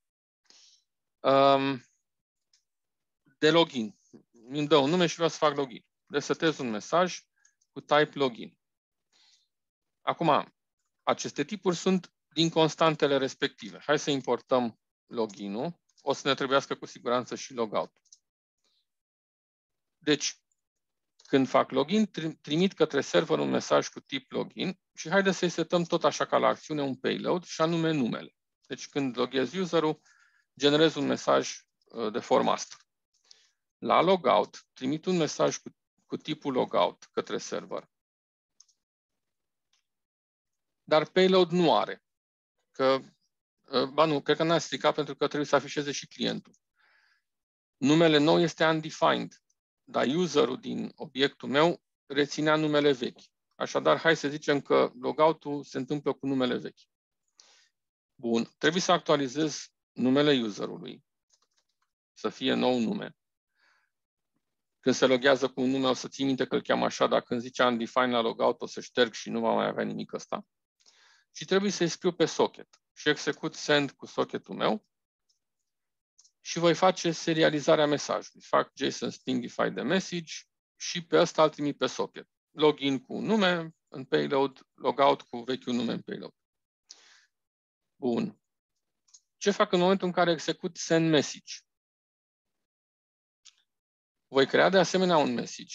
de login. Îmi dă un nume și vreau să fac login. Deci setez un mesaj cu type login. Acum, aceste tipuri sunt din constantele respective. Hai să importăm login-ul. O să ne trebuiască cu siguranță și logout. Deci, când fac login, trimit către server un mesaj cu tip login și haideți să-i setăm tot așa ca la acțiune un payload și anume numele. Deci când loghez userul, generez un mesaj de formă asta. La logout, trimit un mesaj cu tipul logout către server. Dar payload nu are. Nu, cred că n-a stricat pentru că trebuie să afișeze și clientul. Numele nou este undefined. dar userul din obiectul meu reținea numele vechi. Așadar, hai să zicem că logout-ul se întâmplă cu numele vechi. Bun, trebuie să actualizez numele userului, să fie nou nume. Când se loghează cu un nume, o să ții minte că îl cheamă așa, dar când zice undefined la logout, o să șterg și nu va mai avea nimic ăsta. Și trebuie să-i scriu pe socket. Și execut send cu socketul meu și voi face serializarea mesajului. Fac JSON Stingify de message și pe ăsta îl trimit pe socket. Login cu nume în payload, logout cu vechiul nume în payload. Bun. Ce fac în momentul în care execut send message? Voi crea de asemenea un message,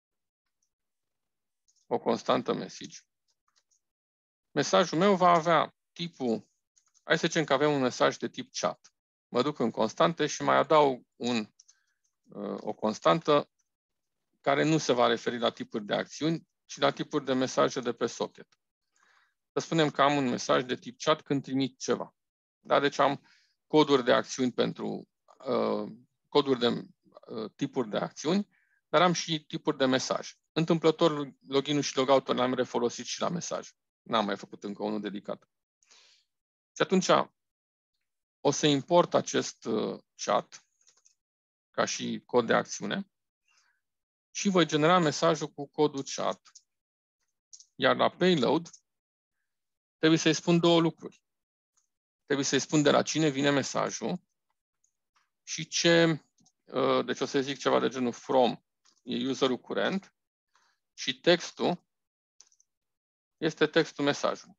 o constantă message. Mesajul meu va avea tipul, hai să zicem că avem un mesaj de tip chat. Mă duc în constante și mai adaug o constantă care nu se va referi la tipuri de acțiuni, ci la tipuri de mesaje de pe socket. Să spunem că am un mesaj de tip chat când trimit ceva. Da? Deci am coduri de acțiuni pentru coduri de tipuri de acțiuni, dar am și tipuri de mesaj. Întâmplător, login-ul și logout-ul l-am refolosit și la mesaj. N-am mai făcut încă unul dedicat. Și atunci o să import acest chat ca și cod de acțiune și voi genera mesajul cu codul chat. Iar la payload trebuie să-i spun două lucruri. Trebuie să-i spun de la cine vine mesajul și ce, deci o să zic ceva de genul from, e userul curent și textul este textul mesajului.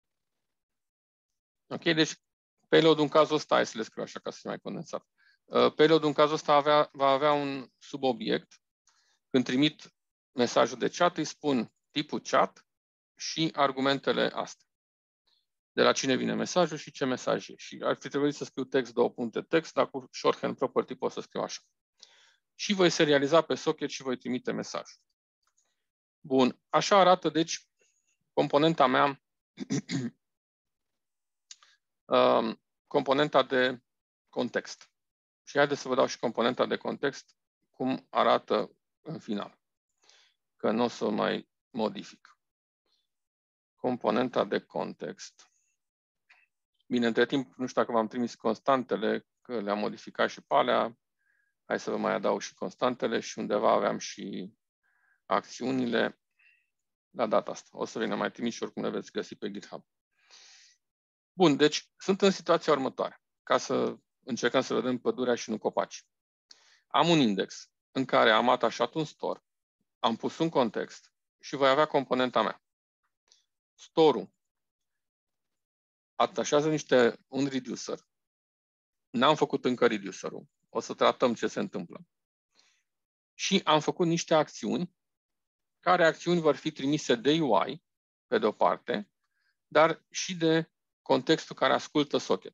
Ok? Deci payload-ul în cazul ăsta, hai să le scriu așa ca să fie mai condensat. Payload-ul în cazul ăsta va avea un subobiect. Când trimit mesajul de chat, îi spun tipul chat și argumentele astea. De la cine vine mesajul și ce mesaj e. Și ar fi trebuit să scriu text, text, dar cu shorthand property pot să scriu așa. Și voi serializa pe socket și voi trimite mesajul. Bun. Așa arată, deci, componenta mea, componenta de context. Și haideți să vă dau și componenta de context, cum arată în final. Că nu o să o mai modific. Componenta de context. Bine, între timp, nu știu dacă v-am trimis constantele, că le-am modificat și pe alea. Hai să vă mai adaug și constantele și undeva aveam și acțiunile. La data asta. O să vi le mai trimis și oricum le veți găsi pe GitHub. Bun, deci sunt în situația următoare. Ca să încercăm să vedem pădurea și nu copaci. Am un index în care am atașat un store, am pus un context și voi avea componenta mea. Store-ul atașează un reducer. N-am făcut încă reducer-ul. O să tratăm ce se întâmplă. Și am făcut niște acțiuni, care acțiuni vor fi trimise de UI, pe de o parte, dar și de contextul care ascultă socket.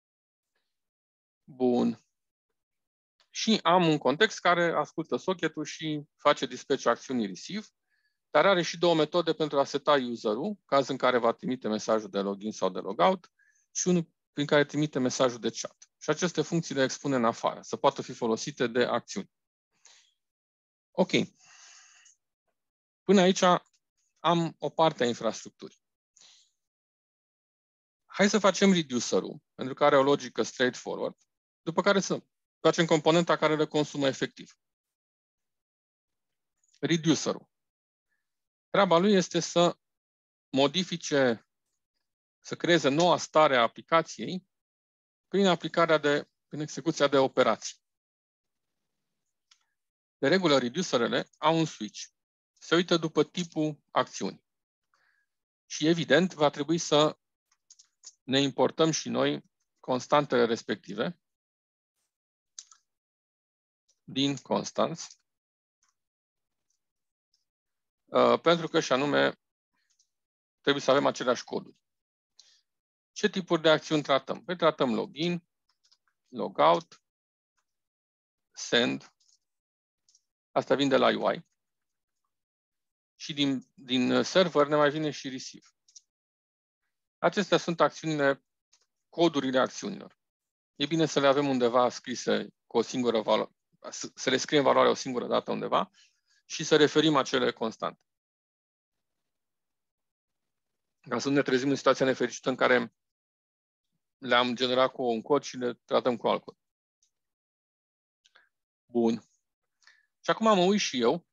Bun. Și am un context care ascultă socketul și face dispatch acțiunii receive, dar are și două metode pentru a seta user-ul, caz în care va trimite mesajul de login sau de logout, și unul prin care trimite mesajul de chat. Și aceste funcții le expune în afară, să poată fi folosite de acțiuni. Ok. Până aici am o parte a infrastructurii. Hai să facem reducer-ul, pentru că are o logică straightforward, după care să facem componenta care le consumă efectiv. Reducer-ul. Treaba lui este să modifice, să creeze noua stare a aplicației prin execuția de operații. De regulă, reducerele au un switch. Se uită după tipul acțiunii. Și evident, va trebui să ne importăm și noi constantele respective din constants, pentru că și anume trebuie să avem aceleași coduri. Ce tipuri de acțiuni tratăm? Păi tratăm login, logout, send, asta vine de la UI, și din server ne mai vine și receive. Acestea sunt acțiunile, codurile acțiunilor. E bine să le avem undeva scrise cu o singură să le scriem valoarea o singură dată undeva și să referim acele constante. Ca să nu ne trezim în situația nefericită în care le-am generat cu un cod și le tratăm cu alt cod. Bun. Și acum mă uit și eu.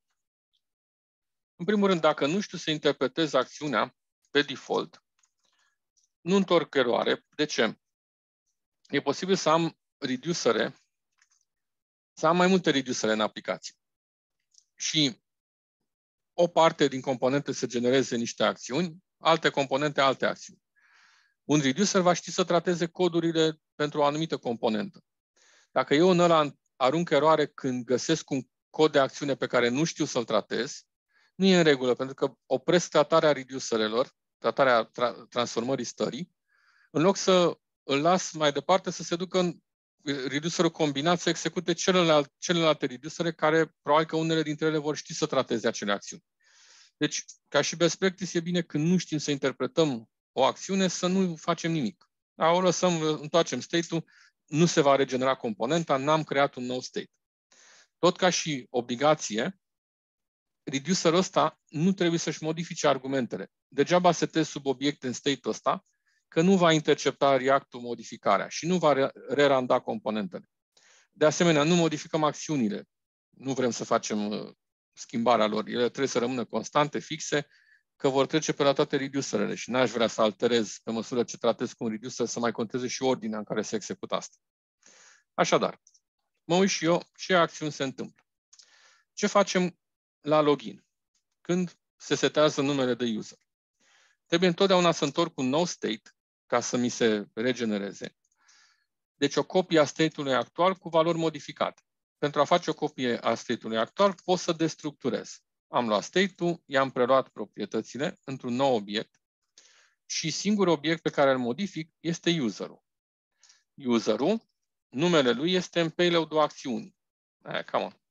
În primul rând, dacă nu știu să interpretez acțiunea pe default, nu întorc eroare. De ce? E posibil să am reducere, să am mai multe reducere în aplicație. Și o parte din componente să genereze niște acțiuni, alte componente alte acțiuni. Un reducer va ști să trateze codurile pentru o anumită componentă. Dacă eu în ăla arunc eroare când găsesc un cod de acțiune pe care nu știu să-l tratez, nu e în regulă, pentru că opresc tratarea reducerelor, tratarea transformării stării, în loc să îl las mai departe să se ducă în reducerul combinat să execute celelalte reducere care probabil că unele dintre ele vor ști să trateze acele acțiuni. Deci, ca și best practice, e bine când nu știm să interpretăm o acțiune să nu facem nimic. Da, o lăsăm, întoarcem state-ul, nu se va regenera componenta, n-am creat un nou state. Tot ca și obligație, reducerul ăsta nu trebuie să-și modifice argumentele. Degeaba setezi sub obiect în state-ul ăsta, că nu va intercepta React-ul modificarea și nu va reranda componentele. De asemenea, nu modificăm acțiunile. Nu vrem să facem schimbarea lor. Ele trebuie să rămână constante, fixe, că vor trece pe la toate reducerele și n-aș vrea să alterez pe măsură ce tratez cu un reducer să mai conteze și ordinea în care se execută asta. Așadar, mă uit și eu ce acțiuni se întâmplă. Ce facem la login? Când se setează numele de user. Trebuie întotdeauna să întorc un nou state ca să mi se regenereze. Deci o copie a state-ului actual cu valori modificate. Pentru a face o copie a state-ului actual, pot să destructurez. Am luat state-ul, i-am preluat proprietățile într-un nou obiect și singurul obiect pe care îl modific este user-ul. User-ul, numele lui este în payload-ul acțiunii. Come on.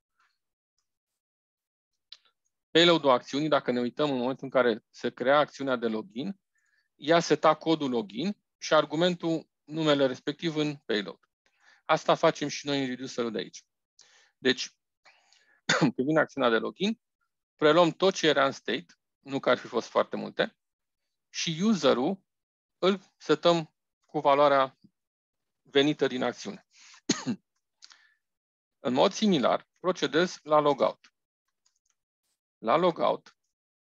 Payload-ul acțiunii, dacă ne uităm în momentul în care se crea acțiunea de login, ea seta codul login și argumentul numele respectiv în payload. Asta facem și noi în reducerul de aici. Deci, când vine acțiunea de login, preluăm tot ce era în state, nu că ar fi fost foarte multe, și user-ul îl setăm cu valoarea venită din acțiune. În mod similar, procedez la logout. La logout,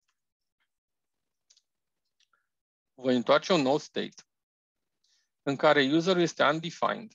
voi întoarce un nou state în care userul este undefined,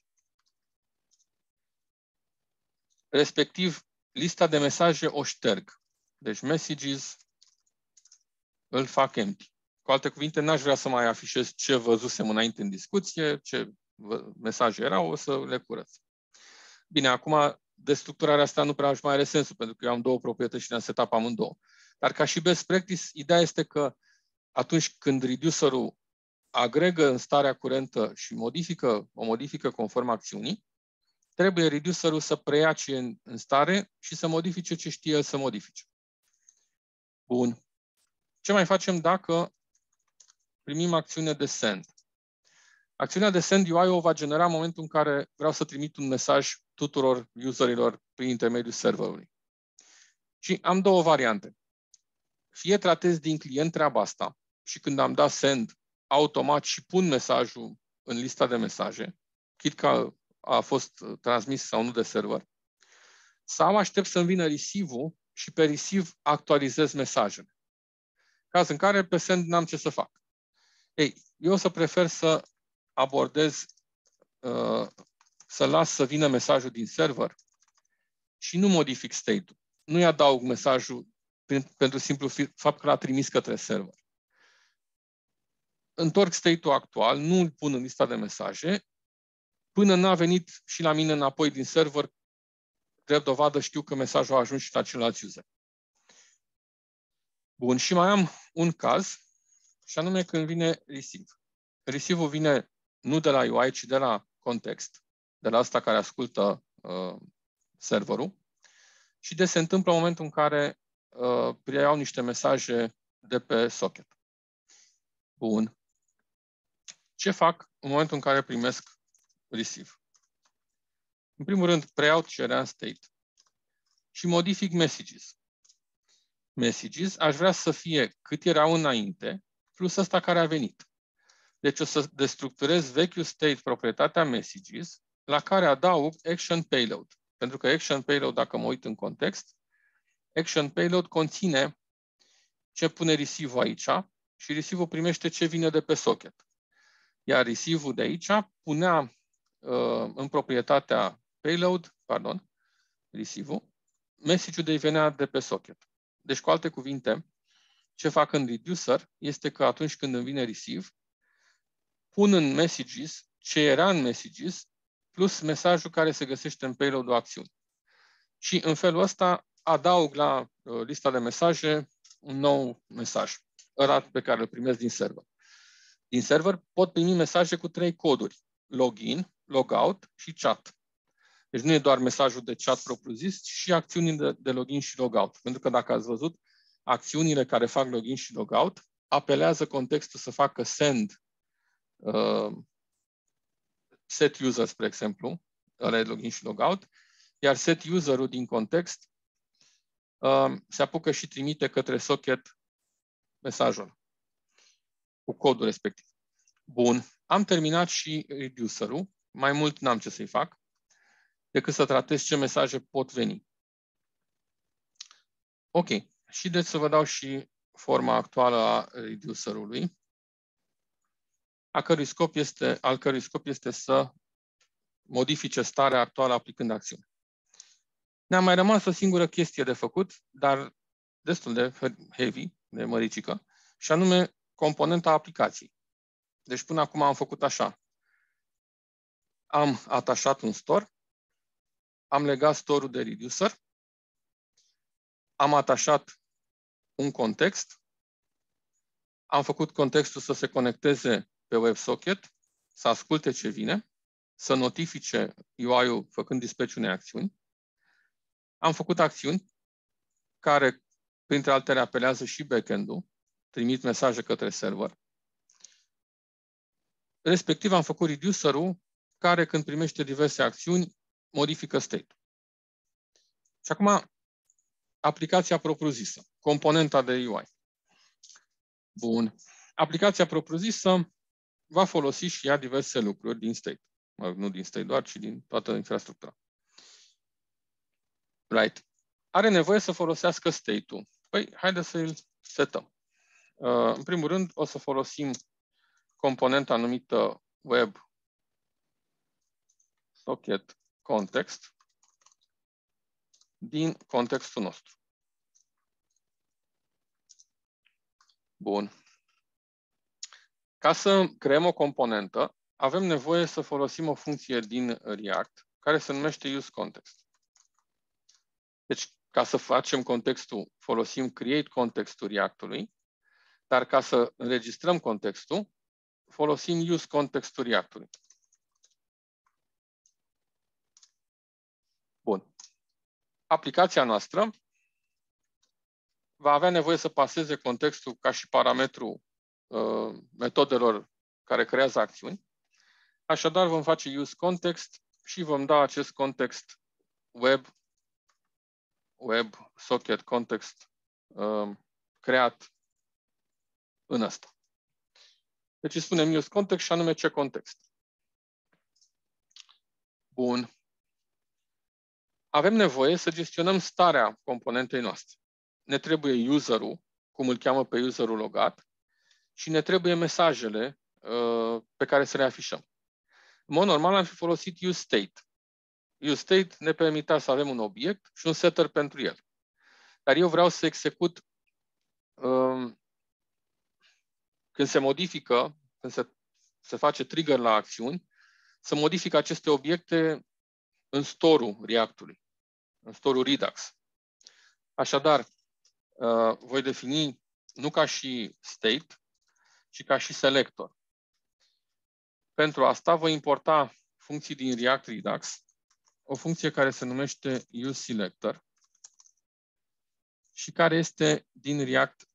respectiv lista de mesaje o șterg. Deci messages îl fac empty. Cu alte cuvinte, n-aș vrea să mai afișez ce văzusem înainte în discuție, ce mesaje erau, o să le curăț. Bine, acum destructurarea asta nu prea mai are sensul, pentru că eu am două proprietăți și le-am setat pe amândouă. Dar ca și best practice, ideea este că atunci când reducerul agregă în starea curentă și o modifică conform acțiunii, trebuie reducerul să preia ce e în stare și să modifice ce știe el să modifice. Bun. Ce mai facem dacă primim acțiune de send? Acțiunea de send UI o va genera în momentul în care vreau să trimit un mesaj tuturor userilor prin intermediul serverului. Și am două variante. Fie tratez din client treaba asta și când am dat send, automat și pun mesajul în lista de mesaje, chit că a fost transmis sau nu de server, sau aștept să-mi vină receive-ul și pe receive actualizez mesajele. Caz în care pe send n-am ce să fac. Ei, eu o să prefer să abordez, să las să vină mesajul din server și nu modific state-ul. Nu-i adaug mesajul pentru simplu fapt că l-a trimis către server. Întorc state-ul actual, nu îl pun în lista de mesaje, până n-a venit și la mine înapoi din server, drept dovadă știu că mesajul a ajuns și la celălalt user. Bun, și mai am un caz, și anume când vine receive. Receive-ul vine nu de la UI, ci de la context, de la asta care ascultă serverul, și se întâmplă în momentul în care preiau niște mesaje de pe socket. Bun. Ce fac în momentul în care primesc receive? În primul rând, preiau cererea în state și modific messages. Messages aș vrea să fie cât erau înainte, plus ăsta care a venit. Deci o să destructurez vechiul state, proprietatea messages, la care adaug action payload. Pentru că action payload, dacă mă uit în context, action payload conține ce pune receive-ul aici și receive-ul primește ce vine de pe socket. Iar receive-ul de aici punea în proprietatea payload, receive-ul, message-ul de venea de pe socket. Deci, cu alte cuvinte, ce fac în reducer este că atunci când îmi vine receive, pun în messages ce era în messages plus mesajul care se găsește în payload-ul acțiuni. Și în felul ăsta adaug la lista de mesaje un nou mesaj, ăla pe care îl primesc din server. Din server pot primi mesaje cu 3 coduri: login, logout și chat. Deci nu e doar mesajul de chat propriu-zis, ci și acțiunile de login și logout. Pentru că dacă ați văzut, acțiunile care fac login și logout apelează contextul să facă send set user, spre exemplu, ăla e login și logout, iar set user-ul din context se apucă și trimite către socket mesajul cu codul respectiv. Bun, am terminat și reducer-ul, mai mult n-am ce să-i fac decât să tratez ce mesaje pot veni. Ok, și deci să vă dau și forma actuală a reducer-ului, al cărui scop este să modifice starea actuală aplicând acțiune. Ne-a mai rămas o singură chestie de făcut, dar destul de heavy, de măricică, și anume componenta aplicației. Deci până acum am făcut așa. Am atașat un store, am legat store-ul de reducer, am atașat un context, am făcut contextul să se conecteze pe WebSocket, să asculte ce vine, să notifice UI-ul făcând dispatch unei acțiuni. Am făcut acțiuni care, printre altele, apelează și backend-ul, trimit mesaje către server. Respectiv am făcut reducer-ul care, când primește diverse acțiuni, modifică state-ul. Și acum, aplicația propriu-zisă, componenta de UI. Bun. Aplicația propriu-zisă va folosi și ea diverse lucruri din state. Nu din state doar, ci din toată infrastructura. Right. Are nevoie să folosească state-ul. Păi, haideți să îl setăm. În primul rând, o să folosim componenta numită Web Socket Context din contextul nostru. Bun. Ca să creăm o componentă, avem nevoie să folosim o funcție din React care se numește useContext. Deci, ca să facem contextul, folosim createContextul React-ului, dar ca să înregistrăm contextul, folosim useContextul React-ului. Bun. Aplicația noastră va avea nevoie să paseze contextul ca și parametru metodelor care creează acțiuni. Așadar, vom face useContext și vom da acest context web socket context creat în ăsta. Deci îi spunem useContext și anume ce context. Bun. Avem nevoie să gestionăm starea componentei noastre. Ne trebuie userul, cum îl cheamă pe userul logat, și ne trebuie mesajele pe care să le afișăm. În mod normal am fi folosit useState. useState ne permitea să avem un obiect și un setter pentru el. Dar eu vreau să execut când se modifică, când se face trigger la acțiuni, să modific aceste obiecte în store-ul React-ului, în store-ul Redux. Așadar, voi defini nu ca și state, ci ca și selector. Pentru asta voi importa funcții din React Redux, o funcție care se numește useSelector și care este din React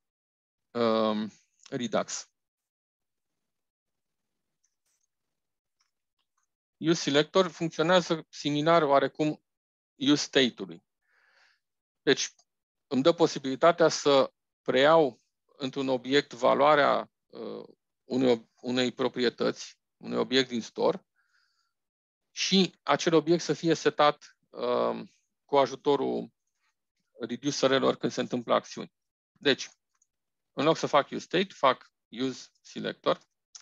Redux. useSelector funcționează similar oarecum useState-ului. Deci îmi dă posibilitatea să preiau într-un obiect valoarea unei proprietăți, unui obiect din store, și acel obiect să fie setat cu ajutorul reducerelor când se întâmplă acțiuni. Deci, în loc să fac useState, fac useSelector.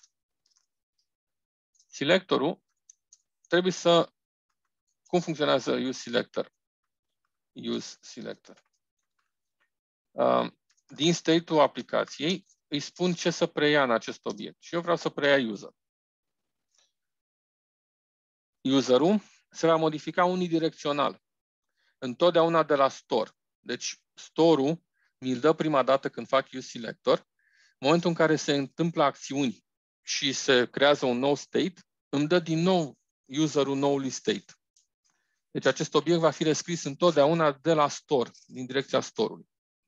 Selectorul trebuie să... Cum funcționează useSelector? useSelector. Din state-ul aplicației îi spun ce să preia în acest obiect. Și eu vreau să preia user. Userul se va modifica unidirecțional. Întotdeauna de la store. Deci store-ul mi-l dă prima dată când fac useSelector. În momentul în care se întâmplă acțiuni și se creează un nou state, îmi dă din nou userul noului state. Deci acest obiect va fi rescris întotdeauna de la store, din direcția store-ului.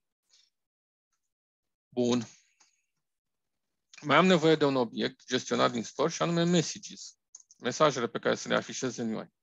Bun. Mai am nevoie de un obiect gestionat din store și anume messages. Mesajele pe care să le afișez în UI.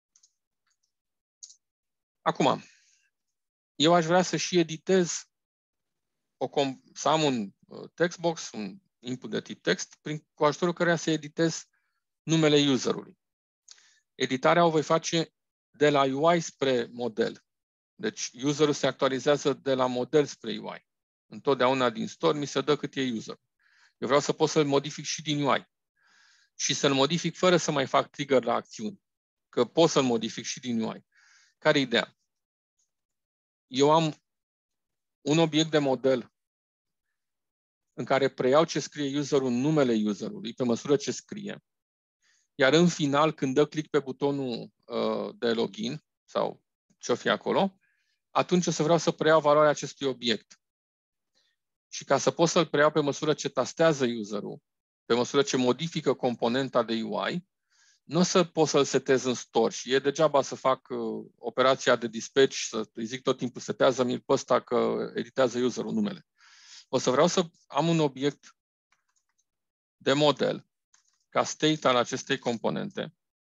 Acum, eu aș vrea să și editez, să am un textbox, un input de tip text, cu ajutorul căreia să editez numele userului. Editarea o voi face de la UI spre model. Deci userul se actualizează de la model spre UI. Întotdeauna din store mi se dă cât e user. Eu vreau să pot să-l modific și din UI. Și să-l modific fără să mai fac trigger la acțiuni. Că pot să-l modific și din UI. Care e ideea? Eu am un obiect de model în care preiau ce scrie userul în numele userului pe măsură ce scrie. Iar în final, când dă click pe butonul de login sau ce-o fi acolo, atunci o să vreau să preiau valoarea acestui obiect. Și ca să pot să-l preiau pe măsură ce tastează userul, pe măsură ce modifică componenta de UI, nu o să pot să-l setez în store și e degeaba să fac operația de dispatch, să îi zic tot timpul setează-mi pe ăsta că editează userul numele. O să vreau să am un obiect de model ca state al acestei componente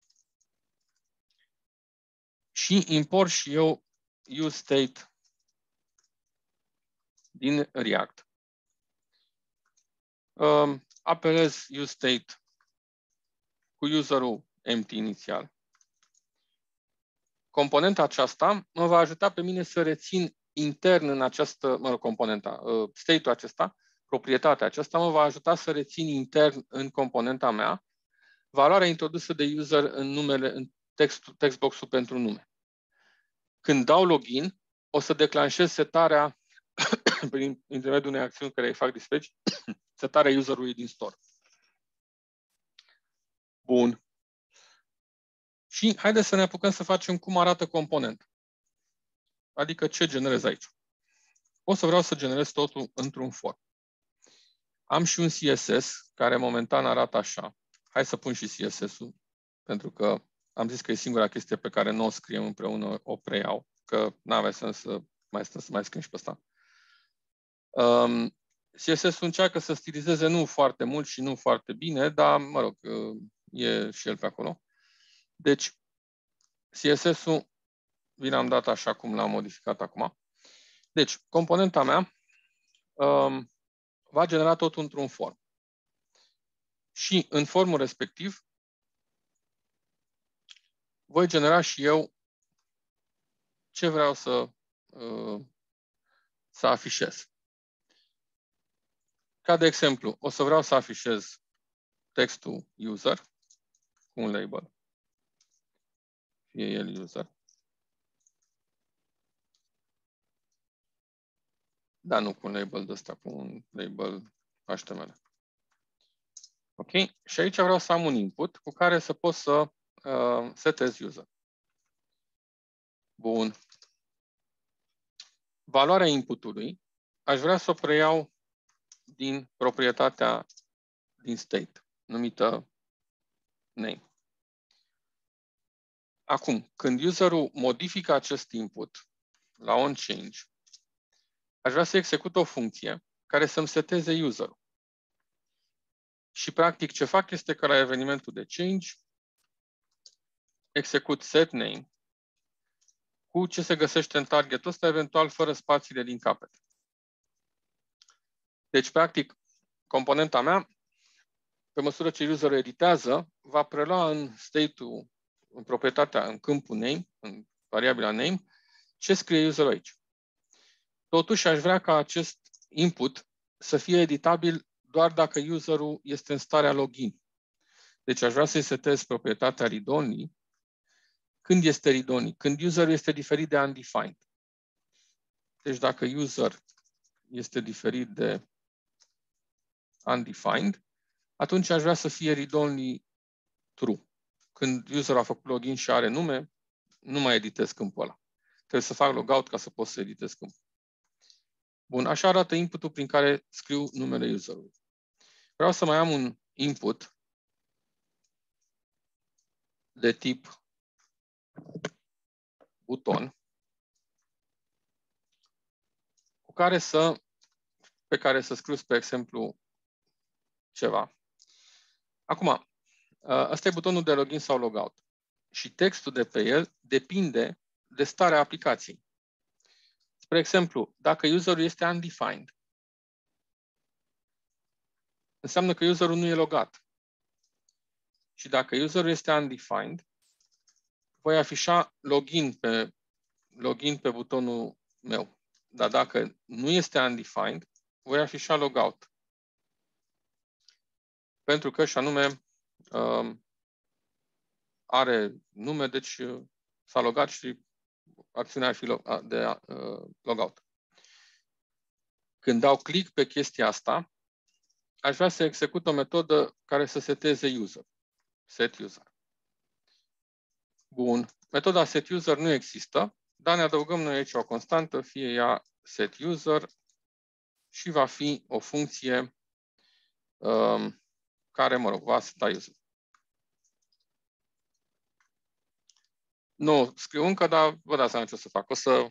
și import și eu useState din React. Apelez useState cu userul empty inițial. Componenta aceasta mă va ajuta pe mine să rețin intern în această, state-ul acesta, proprietatea aceasta mă va ajuta să rețin intern în componenta mea valoarea introdusă de user în textbox-ul pentru nume. Când dau login, o să declanșez setarea prin intermediul unei acțiuni care îi fac dispatch, setarea userului din store. Bun. Și haideți să ne apucăm să facem cum arată component. Adică ce generez aici. O să vreau să generez totul într-un form. Am și un CSS care momentan arată așa. Hai să pun și CSS-ul, pentru că am zis că e singura chestie pe care nu o scriem împreună, o preiau, că n-avea sens să mai scriem și pe asta. CSS-ul încearcă să stilizeze nu foarte mult și nu foarte bine, dar, mă rog, e și el pe acolo. Deci, CSS-ul vi l-am dat așa cum l-am modificat acum. Deci, componenta mea va genera totul într-un form. Și în formul respectiv voi genera și eu ce vreau să afișez. Ca de exemplu, o să vreau să afișez textul user cu un label. Fie el user. Dar nu cu un label de ăsta, cu un label HTML. Ok? Și aici vreau să am un input cu care să pot să setez user. Bun. Valoarea inputului aș vrea să o preiau din proprietatea din state, numită name. Acum, când userul modifică acest input la onChange, aș vrea să execut o funcție care să-mi seteze userul. Și practic ce fac este că la evenimentul de change execut setName cu ce se găsește în targetul ăsta, eventual fără spațiile din capăt. Deci, practic, componenta mea, pe măsură ce userul editează, va prelua în state-ul, în proprietatea, în câmpul name, în variabila name, ce scrie userul aici. Totuși, aș vrea ca acest input să fie editabil doar dacă userul este în starea login. Deci aș vrea să-i setez proprietatea read-only. Când este read-only? Când userul este diferit de undefined. Deci dacă user este diferit de undefined, atunci aș vrea să fie read-only true. Când userul a făcut login și are nume, nu mai editez câmpul ăla. Trebuie să fac logout ca să pot să editez câmpul. Bun, așa arată inputul prin care scriu numele userului. Vreau să mai am un input de tip buton pe care să scriu, spre exemplu, ceva. Acum, ăsta e butonul de login sau logout. Și textul de pe el depinde de starea aplicației. Spre exemplu, dacă userul este undefined, înseamnă că userul nu e logat. Și dacă userul este undefined, voi afișa login pe butonul meu. Dar dacă nu este undefined, voi afișa logout. Pentru că, și anume, are nume, deci s-a logat și acțiunea ar fi de logout. Când dau click pe chestia asta, aș vrea să execut o metodă care să seteze user. Set user. Bun. Metoda set user nu există, dar ne adăugăm noi aici o constantă, fie ea set user, și va fi o funcție care, mă rog, va seta user. Nu scriu încă, dar vă dați seama ce o să fac. O să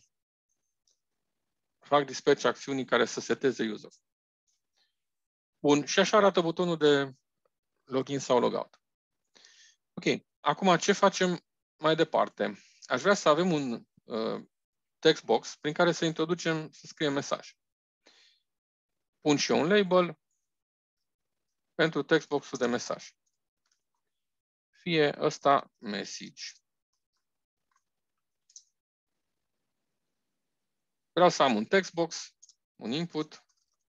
fac dispatch acțiunii care să seteze user. Bun. Și așa arată butonul de login sau logout. Ok. Acum, ce facem mai departe? Aș vrea să avem un text box prin care să introducem, să scriem mesaj. Pun și eu un label pentru text box-ul de mesaj. Fie ăsta message. Vreau să am un text box, un input.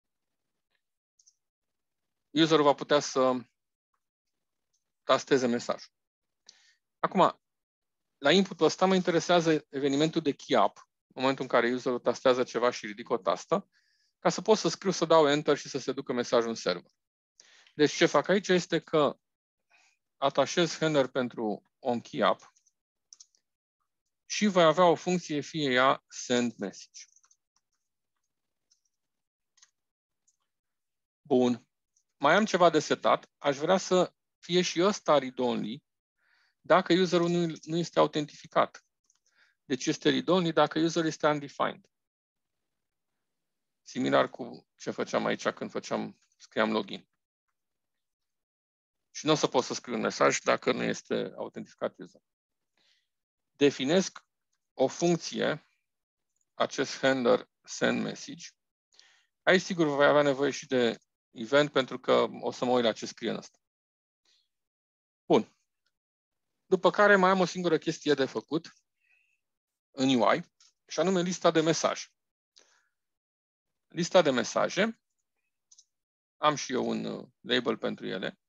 Userul va putea să tasteze mesajul. Acum, la inputul ăsta mă interesează evenimentul de key-up, în momentul în care userul tastează ceva și ridică o tastă, ca să pot să scriu, să dau enter și să se ducă mesajul în server. Deci ce fac aici este că atașez handler pentru onKeyUp și voi avea o funcție, fie ea send message. Bun. Mai am ceva de setat. Aș vrea să fie și ăsta read-only dacă userul nu este autentificat. Deci este read-only dacă userul este undefined. Similar cu ce făceam aici când scriam login. Și nu o să pot să scriu un mesaj dacă nu este autentificat user. Definesc o funcție, acest handler send message. Aici sigur voi avea nevoie și de event pentru că o să mă uit la ce scrie în asta. Bun. După care mai am o singură chestie de făcut în UI și anume lista de mesaje. Lista de mesaje. Am și eu un label pentru ele.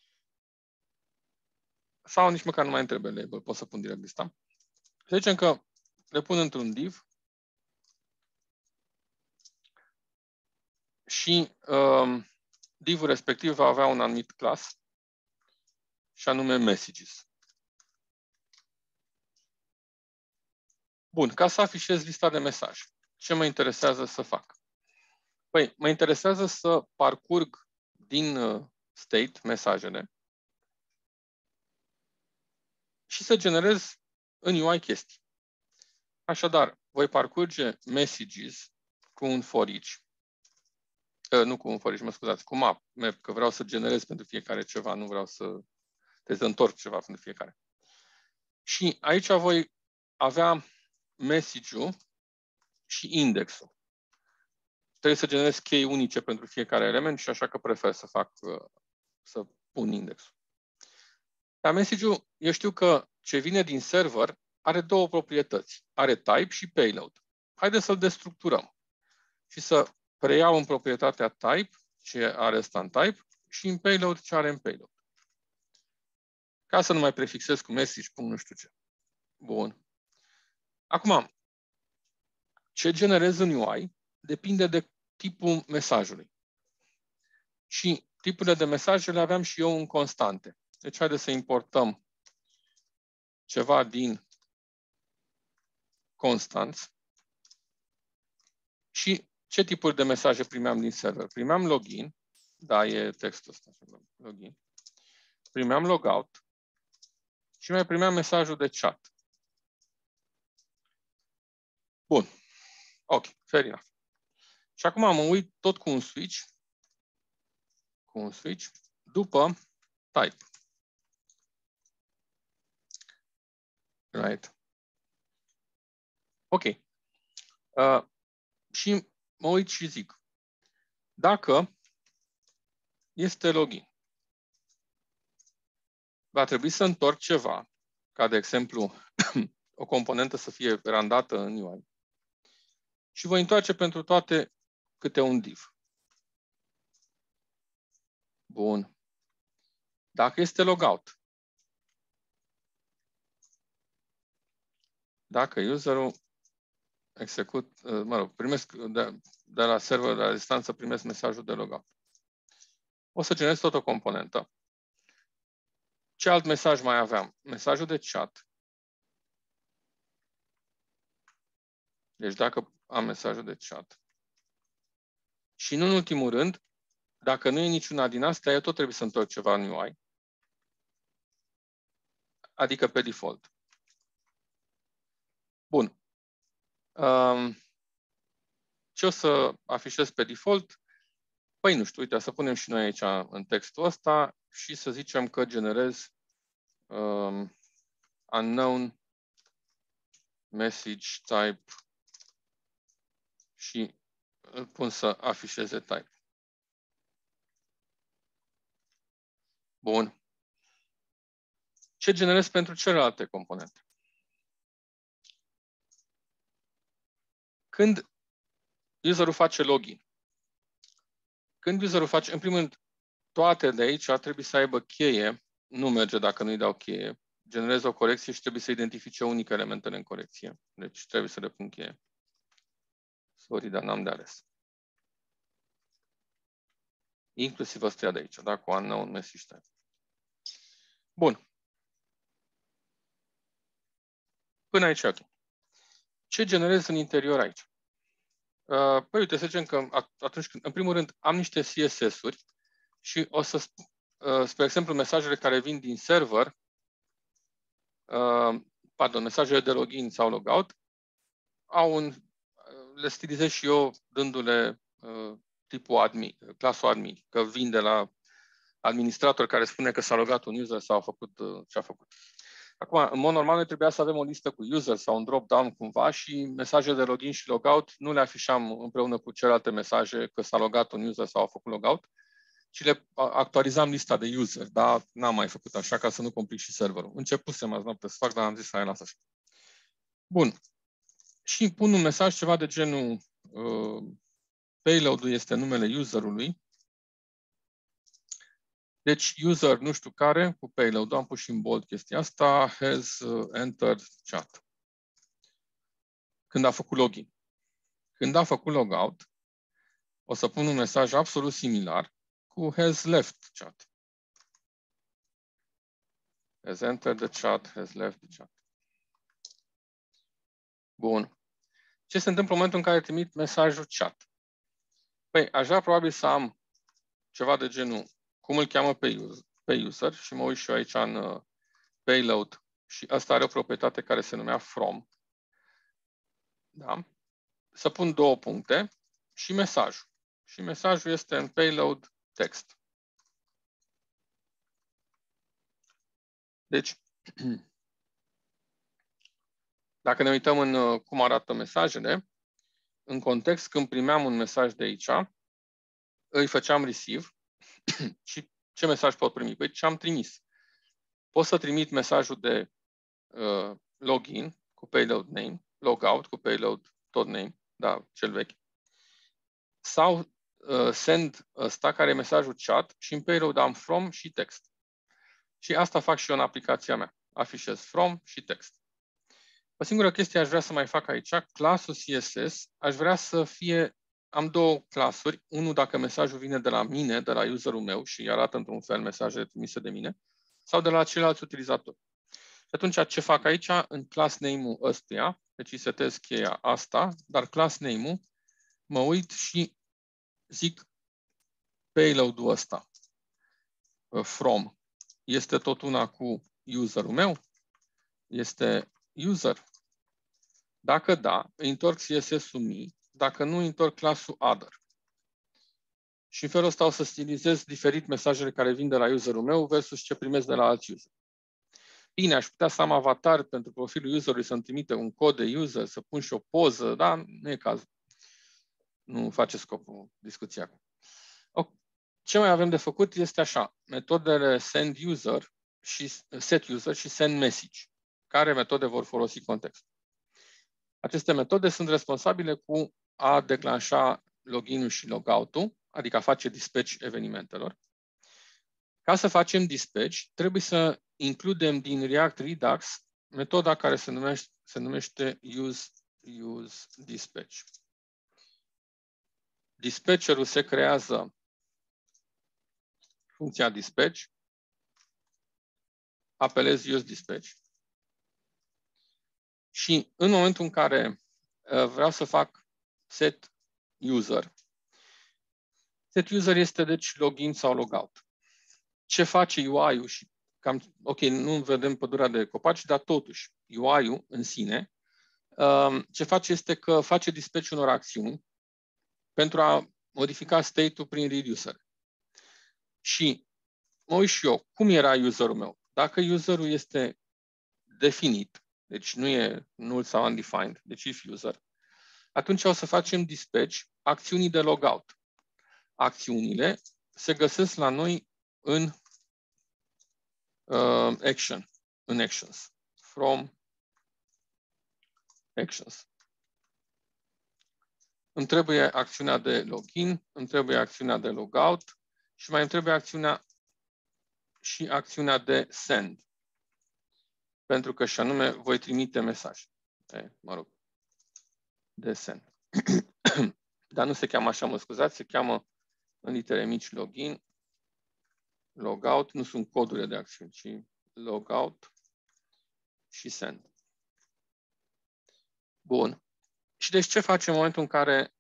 Sau nici măcar nu mai trebuie label, pot să pun direct lista. Să zicem că le pun într-un div și div-ul respectiv va avea un anumit class și anume messages. Bun, ca să afișez lista de mesaje, ce mă interesează să fac? Păi, mă interesează să parcurg din state mesajele și să generez în UI chestii. Așadar, voi parcurge messages cu un for each. Nu cu un for each, mă scuzați, cu map, că vreau să generez pentru fiecare ceva, nu vreau să întorc ceva pentru fiecare. Și aici voi avea message-ul și indexul. Trebuie să generez chei unice pentru fiecare element și așa că prefer să pun indexul. Dar message-ul, eu știu că ce vine din server are două proprietăți. Are type și payload. Haideți să-l destructurăm și să preiau în proprietatea type ce are ăsta în type și în payload ce are în payload. Ca să nu mai prefixez cu message, nu știu ce. Bun. Acum, ce generez în UI depinde de tipul mesajului. Și tipurile de mesaje le aveam și eu în constante. Deci haideți să importăm ceva din constants. Și ce tipuri de mesaje primeam din server? Primeam login, da, e textul ăsta, login. Primeam logout și mai primeam mesajul de chat. Bun. Ok, fair enough. Și acum mă uit tot cu un switch, după type. Right. Ok. Și mă uit și zic, dacă este login, va trebui să întorc ceva, ca de exemplu o componentă să fie randată în UI, și voi întoarce pentru toate câte un div. Bun. Dacă este logout, dacă userul primesc de la server, de la distanță, primesc mesajul de logout. O să generez tot o componentă. Ce alt mesaj mai aveam? Mesajul de chat. Deci dacă am mesajul de chat. Și nu în ultimul rând, dacă nu e niciuna din astea, eu tot trebuie să întorc ceva în UI. Adică pe default. Bun. Ce o să afișez pe default? Păi nu știu, uite, să punem și noi aici în textul ăsta și să zicem că generez unknown message type și îl pun să afișeze type. Bun. Ce generez pentru celelalte componente? Când userul face login, în primul rând, toate de aici trebuie să aibă cheie, nu merge dacă nu-i dau cheie. Generez o corecție și trebuie să identifice unic elementele în corecție. Deci trebuie să le pun cheie. Sorry, dar n-am de ales. Inclusiv ăstea de aici, da? Cu unknown message type. Bun. Până aici, ok. Ce generez în interior aici? Păi uite, să zicem că atunci când, în primul rând, am niște CSS-uri și o să, spre exemplu, mesajele care vin din server, mesajele de login sau logout, le stilizez și eu dându-le tipul admin, clasul admin, că vin de la administrator care spune că s-a logat un user sau a făcut ce a făcut. Acum, în mod normal, noi trebuia să avem o listă cu user sau un drop-down cumva și mesajele de login și logout nu le afișam împreună cu celelalte mesaje că s-a logat un user sau a făcut logout, ci le actualizam lista de user, dar n-am mai făcut așa ca să nu complic și serverul. Începusem azi noapte să fac, dar am zis să las așa. Bun. Și pun un mesaj ceva de genul payload-ul este numele userului. Deci user nu știu care, cu payload, am pus și în bold chestia asta, has entered chat. Când a făcut login. Când a făcut logout, o să pun un mesaj absolut similar cu has left chat. Has entered the chat, has left the chat. Bun. Ce se întâmplă în momentul în care trimit mesajul chat? Păi, aș vrea probabil să am ceva de genul cum îl cheamă pe user și mă uit și eu aici în payload și asta are o proprietate care se numea from. Da? Să pun două puncte și mesajul. Și mesajul este în payload text. Deci, Dacă ne uităm în cum arată mesajele, în context, când primeam un mesaj de aici, îi făceam receive și ce mesaj pot primi? Păi ce am trimis. Pot să trimit mesajul de login cu payload name, logout cu payload tot name, da, cel vechi, sau send ăsta care e mesajul chat și în payload am from și text. Și asta fac și eu în aplicația mea. Afișez from și text. O singură chestie aș vrea să mai fac aici, clasul CSS, aș vrea să fie, am două clasuri, unul dacă mesajul vine de la mine, de la userul meu și arată într-un fel mesajele trimise de mine, sau de la ceilalți utilizatori. Și atunci ce fac aici? În class name-ul ăstuia, deci îi setez cheia asta, dar class name-ul, mă uit și zic payload-ul ăsta, from, este tot una cu userul meu, este user. Dacă da, îi întorc CSS-ul me, dacă nu, îi întorc clasul other. Și în felul ăsta o să stilizez diferit mesajele care vin de la userul meu versus ce primesc de la alți user. Bine, aș putea să am avatar pentru profilul userului, să-mi trimite un cod de user, să pun și o poză, dar nu e cazul. Nu face scopul discuția acum. Ce mai avem de făcut este așa, metodele send user și set user și send message. Care metode vor folosi context? Aceste metode sunt responsabile cu a declanșa login-ul și logout-ul, adică a face dispatch evenimentelor. Ca să facem dispatch, trebuie să includem din React Redux metoda care se numește use dispatch. Dispatcherul se creează funcția dispatch, apelez use dispatch și în momentul în care vreau să fac set user. Set user este deci login sau logout. Ce face UI-ul și ok, nu vedem pădurea de copaci, dar totuși UI-ul în sine ce face este că face dispatch unor acțiuni pentru a modifica state-ul prin reducer. Și mă uit și eu, cum era userul meu? Dacă userul este definit, deci nu e null sau undefined, deci if user, atunci o să facem dispatch acțiunii de logout. Acțiunile se găsesc la noi în action, în actions, from actions. Îmi trebuie acțiunea de login, îmi trebuie acțiunea de logout și mai îmi trebuie acțiunea de send. Pentru că și anume voi trimite mesaj. Mă rog, de send. Dar nu se cheamă așa, mă scuzați, se cheamă în litere mici login, logout, nu sunt codurile de acțiuni, ci logout și send. Bun. Și deci ce facem în momentul în care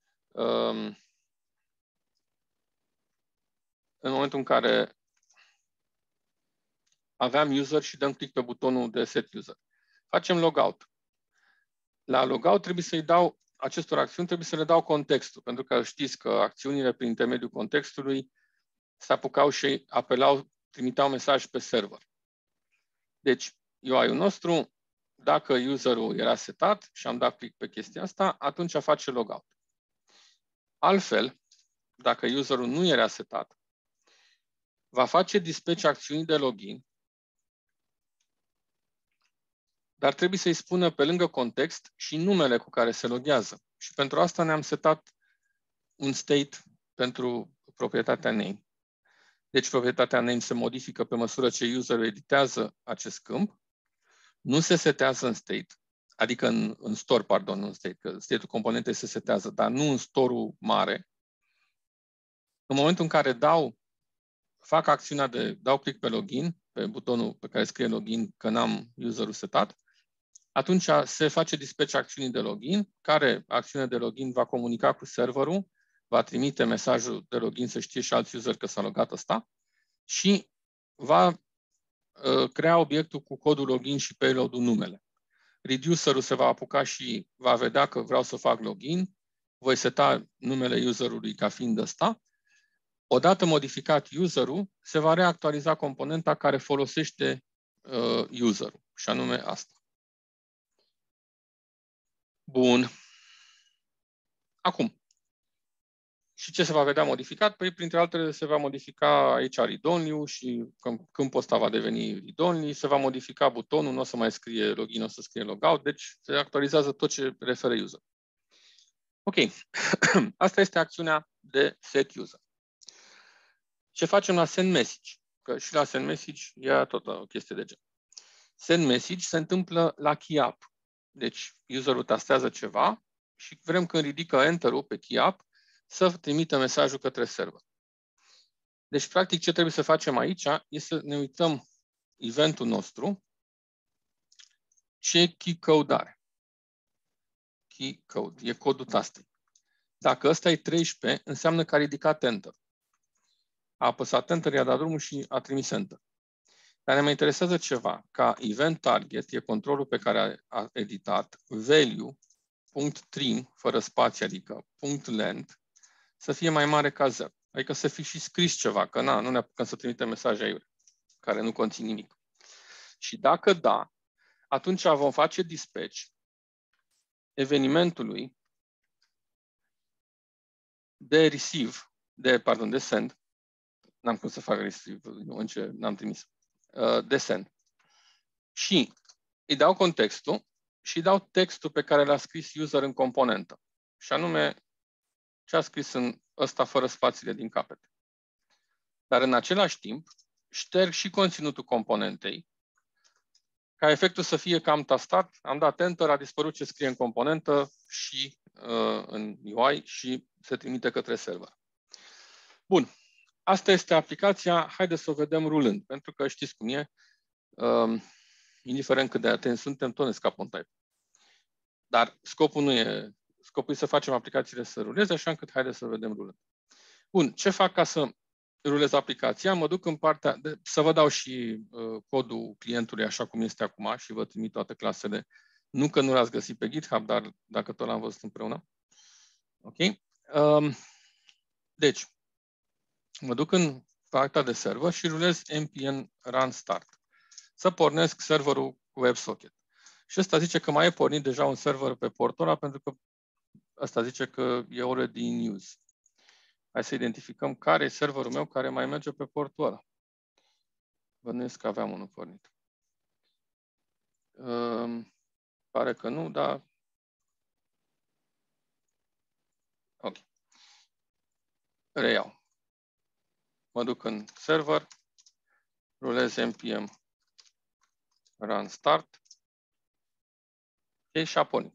aveam user și dăm click pe butonul de set user? Facem logout. La logout trebuie să-i dau, acestor acțiuni trebuie să le dau contextul, pentru că știți că acțiunile prin intermediul contextului se apucau și apelau, trimiteau mesaj pe server. Deci, UI-ul nostru, dacă userul era setat și am dat click pe chestia asta, atunci face logout. Altfel, dacă userul nu era setat, va face dispatch acțiuni de login, dar trebuie să-i spună pe lângă context și numele cu care se loghează. Și pentru asta ne-am setat un state pentru proprietatea name. Deci proprietatea name se modifică pe măsură ce userul editează acest câmp. Nu se setează în state, adică în store, pardon, nu în state, că state-ul componentei se setează, dar nu în store-ul mare. În momentul în care fac acțiunea dau click pe login, pe butonul pe care scrie login, că n-am userul setat, atunci se face dispatch acțiunii de login, care acțiunea de login va comunica cu serverul, va trimite mesajul de login să știe și alți user că s-a logat ăsta și va crea obiectul cu codul login și payload-ul numele. Reducerul se va apuca și va vedea că vreau să fac login, voi seta numele userului ca fiind ăsta. Odată modificat userul, se va reactualiza componenta care folosește userul, și anume asta. Bun. Acum. Și ce se va vedea modificat? Păi, printre altele, se va modifica aici read-only și câmpul ăsta va deveni read-only, se va modifica butonul, nu o să mai scrie login, o să scrie logout, deci se actualizează tot ce referă user. Ok. Asta este acțiunea de set user. Ce facem la send message? Că și la send message e tot o chestie de gen. Send message se întâmplă la key up. Deci userul tastează ceva și vrem când ridică enter-ul pe key up să trimită mesajul către server. Deci, practic, ce trebuie să facem aici este să ne uităm eventul nostru, ce key code are. Key code, e codul tastei. Dacă ăsta e 13, înseamnă că a ridicat enter. A apăsat enter, i-a dat drumul și a trimis enter. Dar ne mai interesează ceva, ca event target, e controlul pe care a editat, value.trim, fără spație, adică .length, să fie mai mare ca 0. Adică să fi și scris ceva, că nu ne apucăm să trimitem mesaje aiurea, care nu conțin nimic. Și dacă da, atunci vom face dispatch evenimentului de receive, de send. N-am cum să fac receive, n-am trimis. De send. Și îi dau contextul și îi dau textul pe care l-a scris user în componentă. Și anume ce a scris în ăsta fără spațiile din capete. Dar în același timp șterg și conținutul componentei, ca efectul să fie că am tastat, am dat enter, a dispărut ce scrie în componentă și în UI și se trimite către server. Bun. Asta este aplicația. Haideți să o vedem rulând, pentru că știți cum e. Indiferent cât de atenți suntem, tot ne scapă un type. Dar scopul nu e. Scopul e să facem aplicațiile să ruleze, așa încât haideți să vedem rulând. Bun. Ce fac ca să rulez aplicația? Mă duc în partea să vă dau și codul clientului așa cum este acum și vă trimit toate clasele. Nu că nu l-ați găsit pe GitHub, dar dacă tot l-am văzut împreună. Ok? Deci, mă duc în partea de server și rulez npm run start. Să pornesc serverul cu WebSocket. Și ăsta zice că mai e pornit deja un server pe portul ăla, pentru că ăsta zice că e already in use. Hai să identificăm care e serverul meu care mai merge pe portul ăla. Bănuiesc că aveam unul pornit. Pare că nu, dar... Ok. Reiau. Mă duc în server, rulez npm run start. Ok, și a pornit.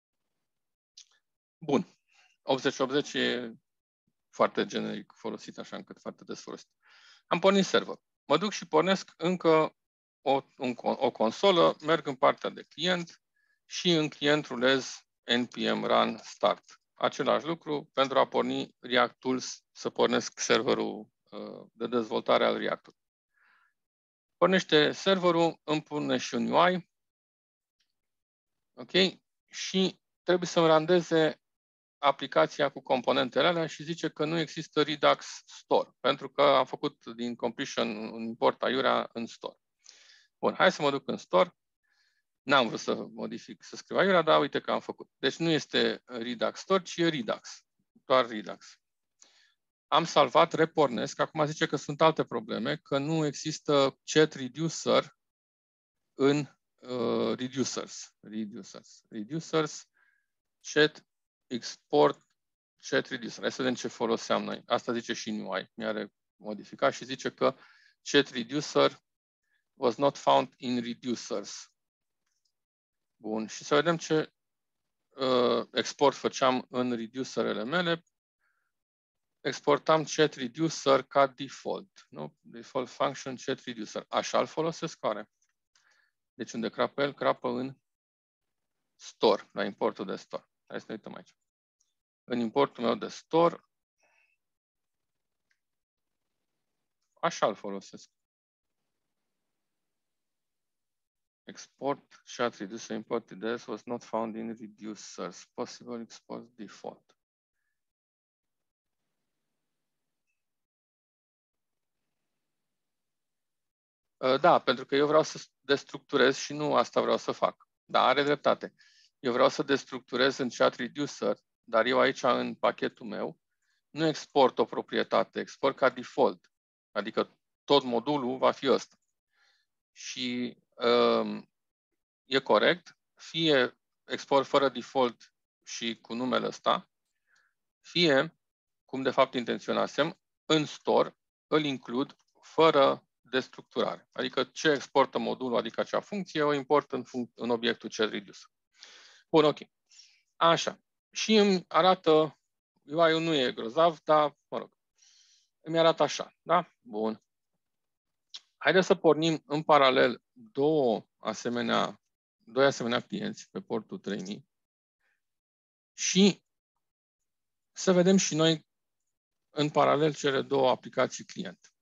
Bun. 8080 e foarte generic folosit, așa încât foarte des folosit. Am pornit server. Mă duc și pornesc încă o consolă, merg în partea de client și în client rulez npm run start. Același lucru pentru a porni React Tools, să pornesc serverul de dezvoltare al React-ului. Pornește serverul, îmi pune și un UI. Ok? Și trebuie să-mi randeze aplicația cu componentele alea și zice că nu există Redux Store, pentru că am făcut din completion un import aiurea în Store. Bun, hai să mă duc în Store. N-am vrut să modific, să scriu aiurea, dar uite că am făcut. Deci nu este Redux Store, ci e Redux. Doar Redux. Am salvat, repornesc. Acum zice că sunt alte probleme, că nu există chat reducer în reducers. Reducers, chat export, chat reducer. Hai să vedem ce foloseam noi. Asta zice și în UI. Mi-a modificat și zice că chat reducer was not found in reducers. Bun. Și să vedem ce export făceam în reducerele mele. Exportam chat reducer ca default. Nu? Default function chat reducer. Așa îl folosesc oare? Deci unde crapă el, crapă în store, la importul de store. Hai să ne uităm aici. În importul meu de store, așa îl folosesc. Export chat reducer import TDS was not found in reducers. Possible export default. Da, pentru că eu vreau să destructurez și nu asta vreau să fac. Da, are dreptate. eu vreau să destructurez în chat reducer, dar eu aici în pachetul meu nu export o proprietate, export ca default. Adică tot modulul va fi ăsta. Și e corect, fie export fără default și cu numele ăsta, fie, cum de fapt intenționasem, în store îl includ fără destructurare. Adică ce exportă modulul, adică acea funcție, o import în obiectul chat-reducer. Bun, ok. Așa. Și îmi arată, UI-ul nu e grozav, dar, mă rog, îmi arată așa, da? Bun. Haideți să pornim în paralel doi asemenea clienți pe portul 3000 și să vedem și noi în paralel cele două aplicații client.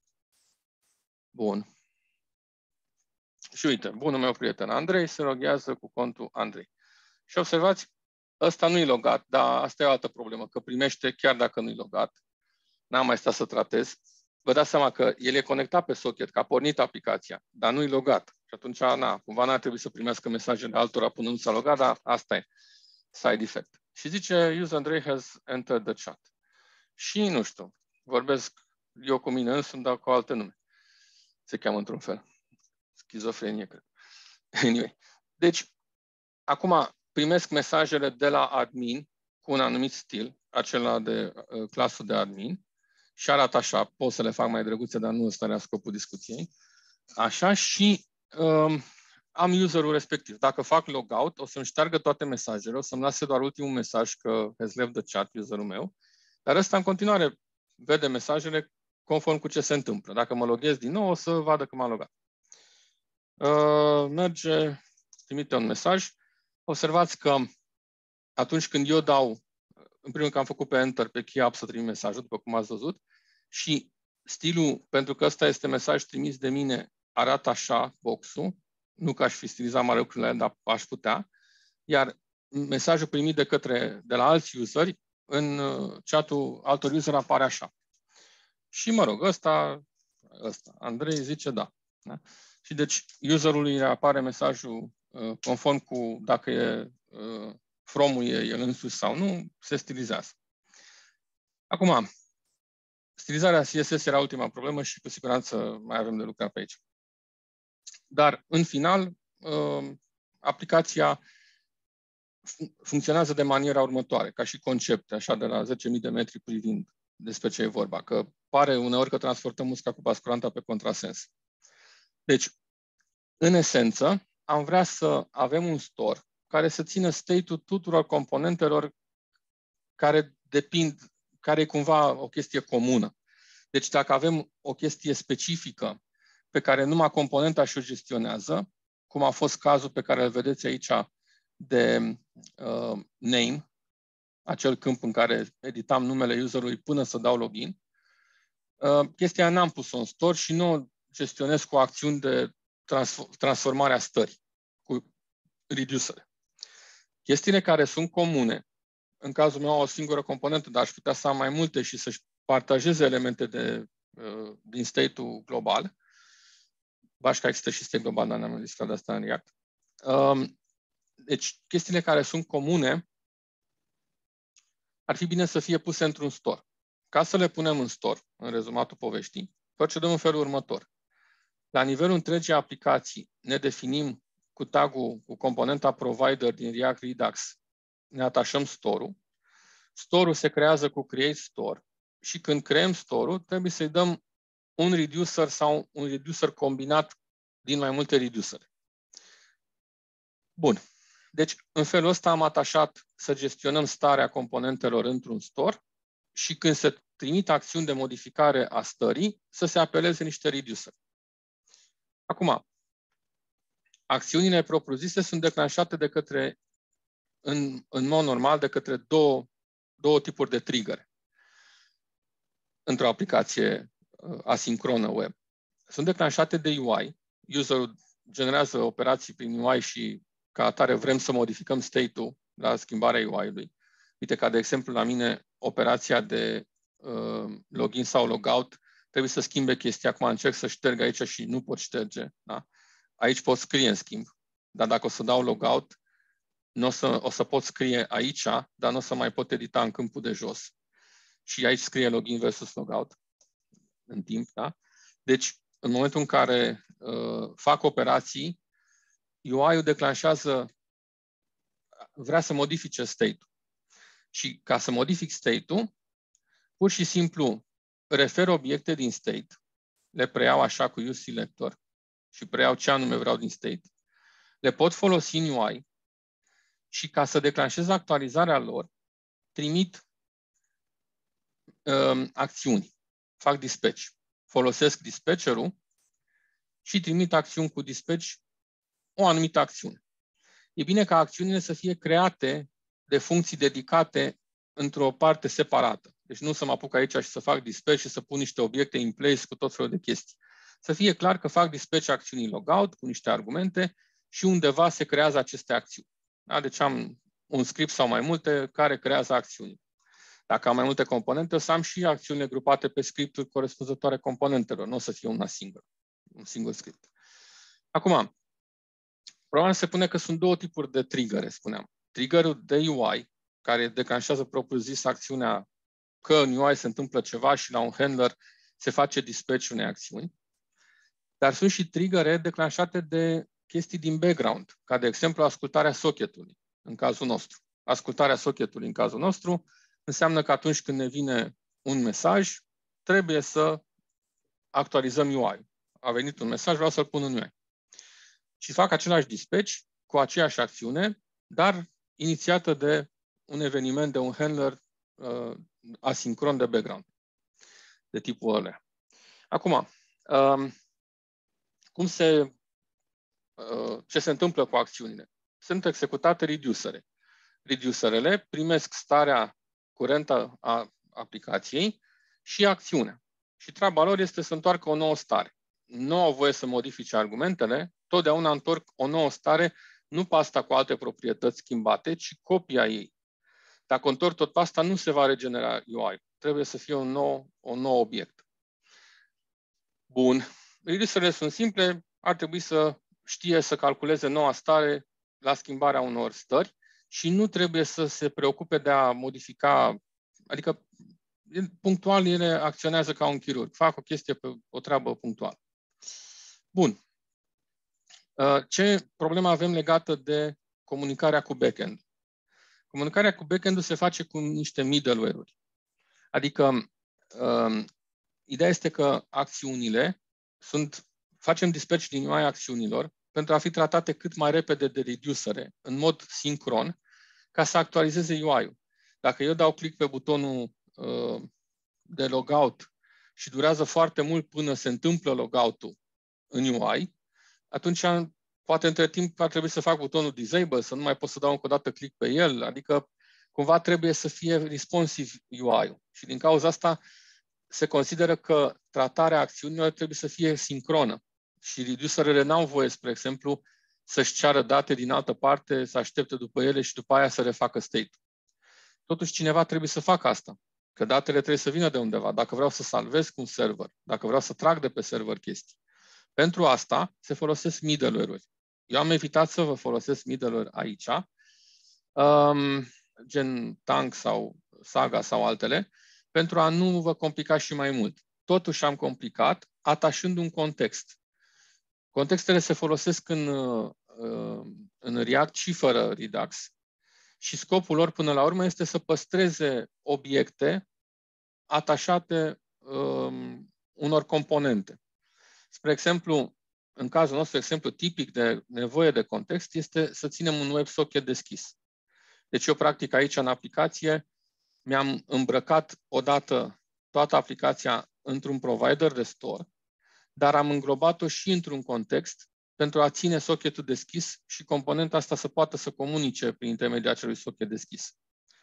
Bun. Și uite, bunul meu prieten Andrei se loghează cu contul Andrei. Și observați, ăsta nu-i logat, dar asta e o altă problemă, că primește chiar dacă nu-i logat. N-am mai stat să tratez. Vă dați seama că el e conectat pe socket, că a pornit aplicația, dar nu-i logat. Și atunci, cumva n-ar trebui să primească mesajele altora până nu s-a logat, dar asta e side effect. Și zice, user Andrei has entered the chat. Și, nu știu, vorbesc eu cu mine însumi, dar cu alte nume. Se cheamă într-un fel. Schizofrenie, cred. Anyway. Deci, acum primesc mesajele de la admin cu un anumit stil, acela de clasul de admin, și arată așa, pot să le fac mai drăguțe, dar nu ăsta era scopul discuției. Așa, și am userul respectiv. Dacă fac logout, o să-mi șteargă toate mesajele, o să-mi lase doar ultimul mesaj că has left the chat, userul meu, dar ăsta în continuare vede mesajele conform cu ce se întâmplă. Dacă mă loghez din nou, o să vadă că m-am logat. Merge, trimite un mesaj. Observați că atunci când eu dau, în primul rând că am făcut pe Enter, pe key up să trimit mesajul, după cum ați văzut, și stilul, pentru că ăsta este mesaj trimis de mine, arată așa boxul, nu că aș fi stilizat mare lucrurile, dar aș putea, iar mesajul primit de la alți useri, în chatul altor user apare așa. Și mă rog, ăsta, Andrei zice da. Da? Și deci userului apare mesajul conform cu dacă e from-ul e el însuși sau nu, se stilizează. Acum, stilizarea CSS era ultima problemă și cu siguranță mai avem de lucrat pe aici. Dar, în final, aplicația funcționează de maniera următoare, ca și concept, așa de la 10.000 de metri privind despre ce e vorba, că pare uneori că transportăm musca cu basculanta pe contrasens. Deci, în esență, am vrea să avem un store care să țină state-ul tuturor componentelor care depind, care e cumva o chestie comună. Deci dacă avem o chestie specifică pe care numai componenta și-o gestionează, cum a fost cazul pe care îl vedeți aici de name, acel câmp în care editam numele userului până să dau login, chestia n-am pus-o în store și nu o gestionez cu acțiuni de transformare a stării, cu reducer. Chestiile care sunt comune, în cazul meu o singură componentă, dar aș putea să am mai multe și să-și partajeze elemente din state-ul global. Bașca există și state global, dar n-am discutat de asta în React. Deci, chestiile care sunt comune ar fi bine să fie puse într-un store. Ca să le punem în store, în rezumatul poveștii, procedăm în felul următor. La nivelul întregii aplicații ne definim cu tagul, cu componenta provider din React Redux, ne atașăm store-ul. Store-ul se creează cu create store și când creăm store-ul, trebuie să-i dăm un reducer sau un reducer combinat din mai multe reducere. Bun. Deci, în felul ăsta am atașat să gestionăm starea componentelor într-un store și când se trimit acțiuni de modificare a stării, să se apeleze niște reducer. Acum, acțiunile propriu-zise sunt declanșate de către, în mod normal, de către două tipuri de trigger într-o aplicație asincronă web. Sunt declanșate de UI. Userul generează operații prin UI și ca atare vrem să modificăm state-ul la schimbarea UI-ului. Uite, ca de exemplu la mine, operația de login sau logout trebuie să schimbe chestia. Acum încerc să șterg aici și nu pot șterge. Da? Aici pot scrie în schimb. Dar dacă o să dau logout, o să pot scrie aici, dar nu o să mai pot edita în câmpul de jos. Și aici scrie login versus logout în timp, da? Deci, în momentul în care fac operații, UI-ul declanșează, vrea să modifice state-ul. Și ca să modific state-ul, pur și simplu refer obiecte din state, le preiau așa cu useSelector și preiau ce anume vreau din state, le pot folosi în UI și ca să declanșez actualizarea lor, trimit acțiuni, fac dispatch. Folosesc dispatcherul și trimit acțiuni cu dispatch o anumită acțiune. E bine ca acțiunile să fie create de funcții dedicate într-o parte separată. Deci nu să mă apuc aici și să fac dispatch și să pun niște obiecte in place cu tot felul de chestii. Să fie clar că fac dispatch acțiunii logout cu niște argumente și undeva se creează aceste acțiuni. Da? Deci am un script sau mai multe care creează acțiuni. Dacă am mai multe componente, o să am și acțiunile grupate pe scripturi corespunzătoare componentelor. Nu o să fie una singură, un singur script. Acum, problema se pune că sunt două tipuri de triggere, spuneam. Triggerul de UI, care declanșează propriu-zis acțiunea că în UI se întâmplă ceva și la un handler se face dispatch unei acțiuni. Dar sunt și triggere declanșate de chestii din background, ca de exemplu ascultarea socketului, în cazul nostru. Ascultarea socketului în cazul nostru înseamnă că atunci când ne vine un mesaj, trebuie să actualizăm UI. A venit un mesaj, vreau să-l pun în UI. Și fac același dispatch cu aceeași acțiune, dar inițiată de un eveniment, de un handler asincron de background, de tipul ăla. Acum, ce se întâmplă cu acțiunile? Sunt executate reducere. Reducerele primesc starea curentă a aplicației și acțiunea. Și treaba lor este să întoarcă o nouă stare. Nu au voie să modifice argumentele, totdeauna întorc o nouă stare, nu pe asta cu alte proprietăți schimbate, ci copia ei. Dacă întorc tot pe asta, nu se va regenera UI. Trebuie să fie un nou obiect. Bun. Reducerele sunt simple, ar trebui să știe să calculeze noua stare la schimbarea unor stări și nu trebuie să se preocupe de a modifica, adică punctual ele acționează ca un chirurg, fac o chestie pe o treabă punctuală. Bun. Ce problemă avem legată de comunicarea cu backend? Comunicarea cu backend-ul se face cu niște middleware-uri. Adică, ideea este că acțiunile facem dispatch din UI acțiunilor pentru a fi tratate cât mai repede de reducere, în mod sincron, ca să actualizeze UI-ul. Dacă eu dau click pe butonul de logout și durează foarte mult până se întâmplă logout-ul în UI, atunci poate între timp ar trebui să fac butonul disable, să nu mai pot să dau încă o dată click pe el, adică cumva trebuie să fie responsive UI-ul. Și din cauza asta se consideră că tratarea acțiunilor trebuie să fie sincronă. Și reducerele n-au voie, spre exemplu, să-și ceară date din altă parte, să aștepte după ele și după aia să refacă state-ul. Totuși cineva trebuie să facă asta, că datele trebuie să vină de undeva. Dacă vreau să salvez cu un server, dacă vreau să trag de pe server chestii. Pentru asta se folosesc middleware-uri. Eu am evitat să vă folosesc middleware aici, gen Tank sau Saga sau altele, pentru a nu vă complica și mai mult. Totuși am complicat atașând un context. Contextele se folosesc în React și fără Redux și scopul lor până la urmă este să păstreze obiecte atașate unor componente. Spre exemplu, în cazul nostru, exemplu tipic de nevoie de context este să ținem un WebSocket deschis. Deci eu, practic, aici în aplicație mi-am îmbrăcat odată toată aplicația într-un provider de store, dar am înglobat-o și într-un context pentru a ține socketul deschis și componenta asta să poată să comunice prin intermediul acelui socket deschis.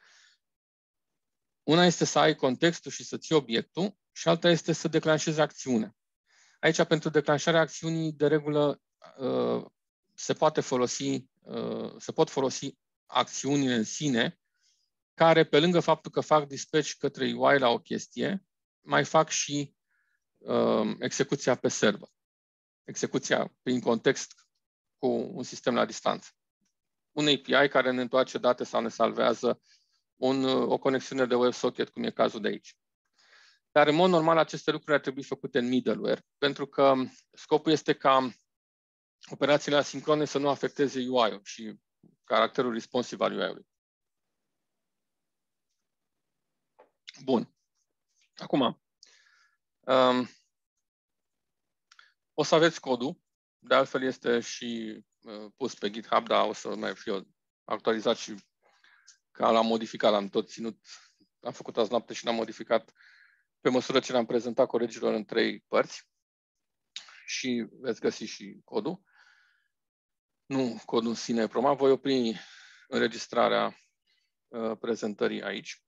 Una este să ai contextul și să ții obiectul și alta este să declanșezi acțiunea. Aici, pentru declanșarea acțiunii, de regulă, se pot folosi acțiunile în sine, care, pe lângă faptul că fac dispatch către UI la o chestie, mai fac și execuția pe server. Execuția prin context cu un sistem la distanță. un API care ne întoarce date sau ne salvează o conexiune de WebSocket, cum e cazul de aici. Dar, în mod normal, aceste lucruri ar trebui făcute în middleware, pentru că scopul este ca operațiile asincrone să nu afecteze UI-ul și caracterul responsive al UI-ului. Bun. Acum, o să aveți codul, de altfel este și pus pe GitHub, dar o să mai fiu actualizat și ca l-am modificat, l-am tot ținut, am făcut azi noapte și l-am modificat pe măsură ce l-am prezentat colegilor în 3 părți și veți găsi și codul. Nu codul în sine promat, voi opri înregistrarea prezentării aici.